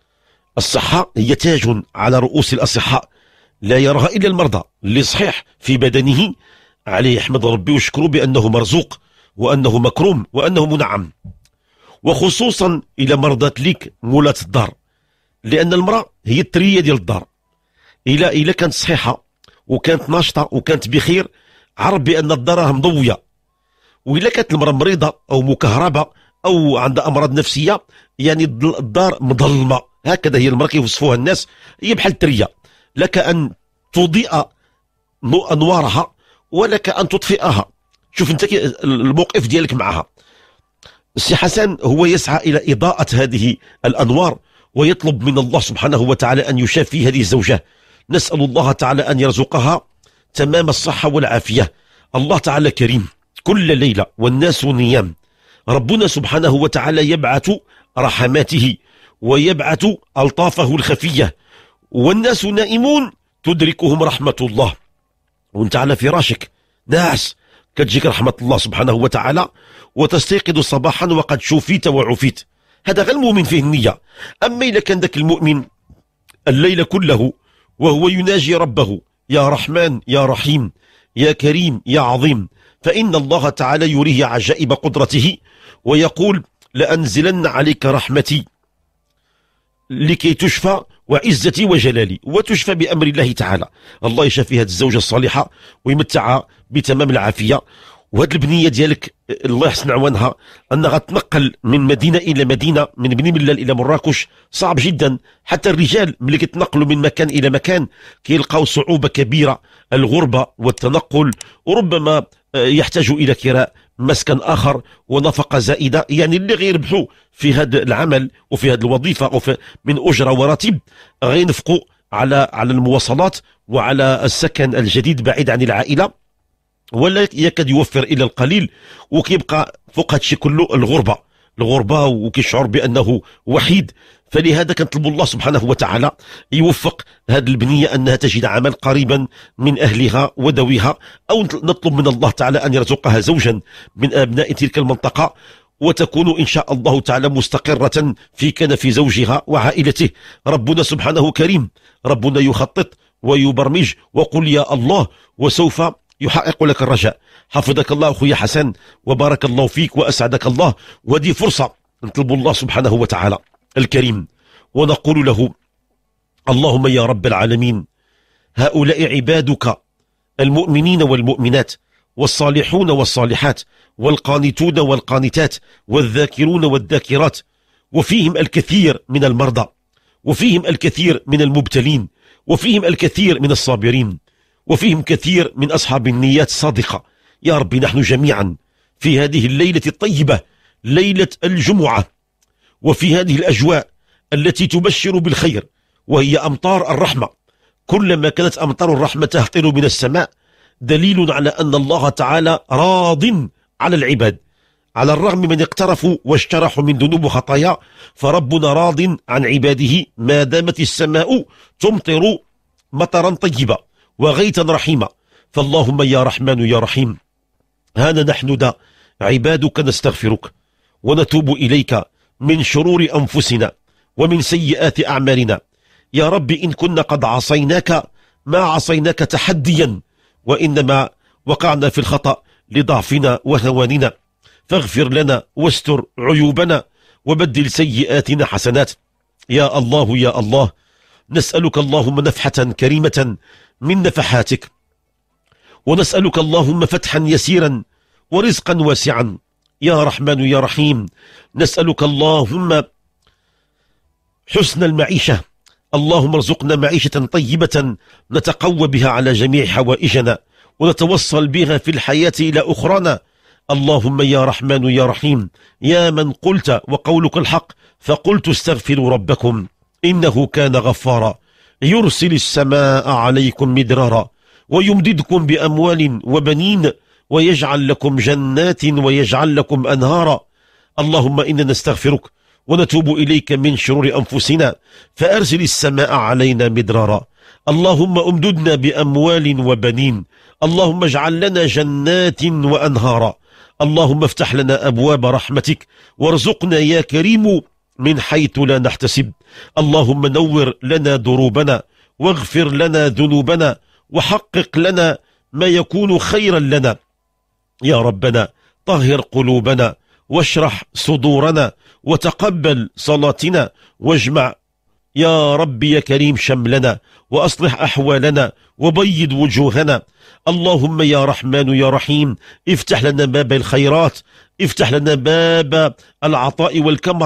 Speaker 3: الصحة هي تاج على رؤوس الأصحاء لا يراها إلا المرضى. اللي صحيح في بدنه عليه يحمد ربي ويشكره بأنه مرزوق وأنه مكروم وأنه منعم، وخصوصا إلى مرضات ليك مولاة الدار، لأن المرأة هي الترية ديال الدار. إلى كانت صحيحة وكانت ناشطة وكانت بخير، عرف بأن الدار راه مضوية. وإلا كانت المرأة مريضة أو مكهربة أو عندها أمراض نفسية، يعني الدار مظلمة. هكذا هي المرأة كيوصفوها الناس، هي بحال الترية، لك أن تضيء أنوارها ولك أن تطفئها. شوف أنت الموقف ديالك معها. السي حسن هو يسعى إلى إضاءة هذه الأنوار ويطلب من الله سبحانه وتعالى أن يشافي هذه الزوجة. نسأل الله تعالى أن يرزقها تمام الصحة والعافية. الله تعالى كريم، كل ليلة والناس نيام ربنا سبحانه وتعالى يبعث رحماته ويبعث ألطافه الخفية، والناس نائمون تدركهم رحمة الله. وانت على فراشك ناعس كتجيك رحمة الله سبحانه وتعالى، وتستيقظ صباحا وقد شفيت وعفيت. هذا غير المؤمن فيه النية. أما إذا كان ذاك المؤمن الليل كله وهو يناجي ربه يا رحمن يا رحيم يا كريم يا عظيم، فإن الله تعالى يريه عجائب قدرته ويقول لأنزلن عليك رحمتي لكي تشفى وعزتي وجلالي، وتشفى بأمر الله تعالى. الله يشفي هذه الزوجة الصالحة ويمتعها بتمام العافية. وهذه البنية ديالك الله يحسن عوانها، أنها تنقل من مدينة إلى مدينة، من بني ملال إلى مراكش صعب جدا. حتى الرجال ملي كيتنقلوا من مكان إلى مكان كيلقاو صعوبة كبيرة، الغربة والتنقل، وربما يحتاجوا إلى كراء مسكن آخر ونفقة زائدة. يعني اللي غيربحوا في هذا العمل وفي هذه الوظيفة من أجرة وراتب غينفقوا على المواصلات وعلى السكن الجديد بعيد عن العائلة، ولا يكاد يوفر إلى القليل، وكيبقى فوق هادشي كله الغربة وكيشعر بأنه وحيد. فلهذا كنطلب الله سبحانه وتعالى يوفق هذه البنية أنها تجد عمل قريبا من أهلها وذويها، أو نطلب من الله تعالى أن يرزقها زوجا من أبناء تلك المنطقة، وتكون إن شاء الله تعالى مستقرة في كنف زوجها وعائلته. ربنا سبحانه كريم، ربنا يخطط ويبرمج، وقل يا الله وسوف يحقق لك الرجاء. حفظك الله أخوي حسن وبارك الله فيك وأسعدك الله. وهذه فرصة نطلب الله سبحانه وتعالى الكريم ونقول له اللهم يا رب العالمين، هؤلاء عبادك المؤمنين والمؤمنات والصالحون والصالحات والقانتون والقانتات والذاكرون والذاكرات، وفيهم الكثير من المرضى، وفيهم الكثير من المبتلين، وفيهم الكثير من الصابرين، وفيهم كثير من أصحاب النيات الصادقة. يا رب نحن جميعا في هذه الليلة الطيبة، ليلة الجمعة، وفي هذه الأجواء التي تبشر بالخير وهي أمطار الرحمة، كلما كانت أمطار الرحمة تهطل من السماء دليل على أن الله تعالى راض على العباد، على الرغم من اقترفوا واشترحوا من ذنوب وخطايا، فربنا راض عن عباده ما دامت السماء تمطر مطرا طيبا وغيثا رحيما. فاللهم يا رحمن يا رحيم، هانا نحن ذا عبادك نستغفرك ونتوب إليك من شرور أنفسنا ومن سيئات أعمالنا. يا رب إن كنا قد عصيناك ما عصيناك تحديا، وإنما وقعنا في الخطأ لضعفنا وهواننا، فاغفر لنا واستر عيوبنا وبدل سيئاتنا حسنات. يا الله يا الله، نسألك اللهم نفحة كريمة من نفحاتك، ونسألك اللهم فتحا يسيرا ورزقا واسعا يا رحمن يا رحيم. نسألك اللهم حسن المعيشة، اللهم ارزقنا معيشة طيبة نتقوى بها على جميع حوائجنا ونتوصل بها في الحياة إلى أخرانا. اللهم يا رحمن يا رحيم، يا من قلت وقولك الحق فقلت استغفروا ربكم إنه كان غفارا، يرسل السماء عليكم مدرارا ويمددكم بأموال وبنين ويجعل لكم جنات ويجعل لكم أنهارا. اللهم إننا نستغفرك ونتوب إليك من شرور أنفسنا، فأرسل السماء علينا مدرارا. اللهم أمددنا بأموال وبنين، اللهم اجعل لنا جنات وأنهارا. اللهم افتح لنا أبواب رحمتك وارزقنا يا كريم من حيث لا نحتسب. اللهم نور لنا دروبنا واغفر لنا ذنوبنا وحقق لنا ما يكون خيرا لنا يا ربنا. طهر قلوبنا واشرح صدورنا وتقبل صلاتنا، واجمع يا رب يا كريم شملنا وأصلح أحوالنا وبيض وجوهنا. اللهم يا رحمن يا رحيم افتح لنا باب الخيرات، افتح لنا باب العطاء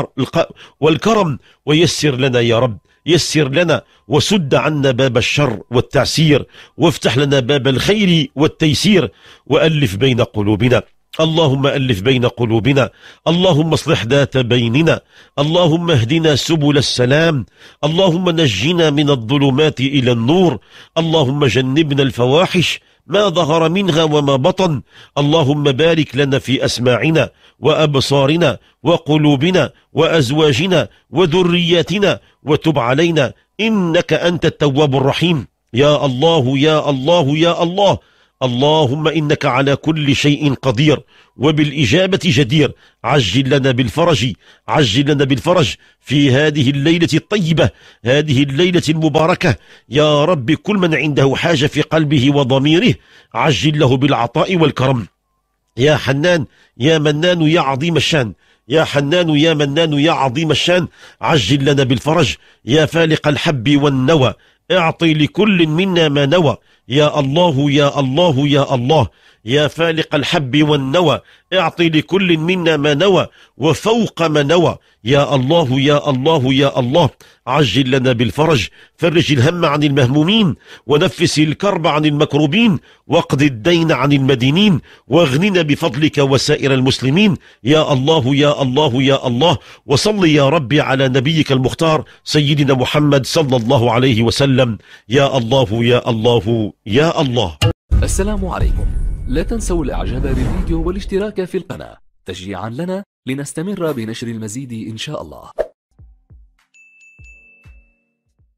Speaker 3: والكرم ويسر لنا يا رب، يسر لنا وسد عنا باب الشر والتعسير، وافتح لنا باب الخير والتيسير، وألف بين قلوبنا. اللهم ألف بين قلوبنا، اللهم اصلح ذات بيننا، اللهم اهدنا سبل السلام، اللهم نجنا من الظلمات إلى النور، اللهم جنبنا الفواحش ما ظهر منها وما بطن. اللهم بارك لنا في أسماعنا وأبصارنا وقلوبنا وأزواجنا وذرياتنا، وتب علينا إنك أنت التواب الرحيم. يا الله يا الله يا الله. اللهم إنك على كل شيء قدير وبالإجابة جدير. عجل لنا بالفرج، عجل لنا بالفرج في هذه الليلة الطيبة، هذه الليلة المباركة يا رب. كل من عنده حاجة في قلبه وضميره عجل له بالعطاء والكرم. يا حنان يا منان يا عظيم الشان، يا حنان يا منان يا عظيم الشان، عجل لنا بالفرج. يا فالق الحب والنوى اعطي لكل منا ما نوى. يا الله يا الله يا الله. يا فالق الحب والنوى اعطي لكل منا ما نوى وفوق ما نوى. يا الله يا الله يا الله. عجل لنا بالفرج، فرج الهم عن المهمومين ونفس الكرب عن المكروبين، واقض الدين عن المدينين، واغننا بفضلك وسائر المسلمين. يا الله يا الله يا الله. وصل يا ربي على نبيك المختار سيدنا محمد صلى الله عليه وسلم. يا الله يا الله يا الله.
Speaker 1: السلام عليكم. لا تنسوا الاعجاب بالفيديو والاشتراك في القناة تشجيعا لنا لنستمر بنشر المزيد إن شاء الله.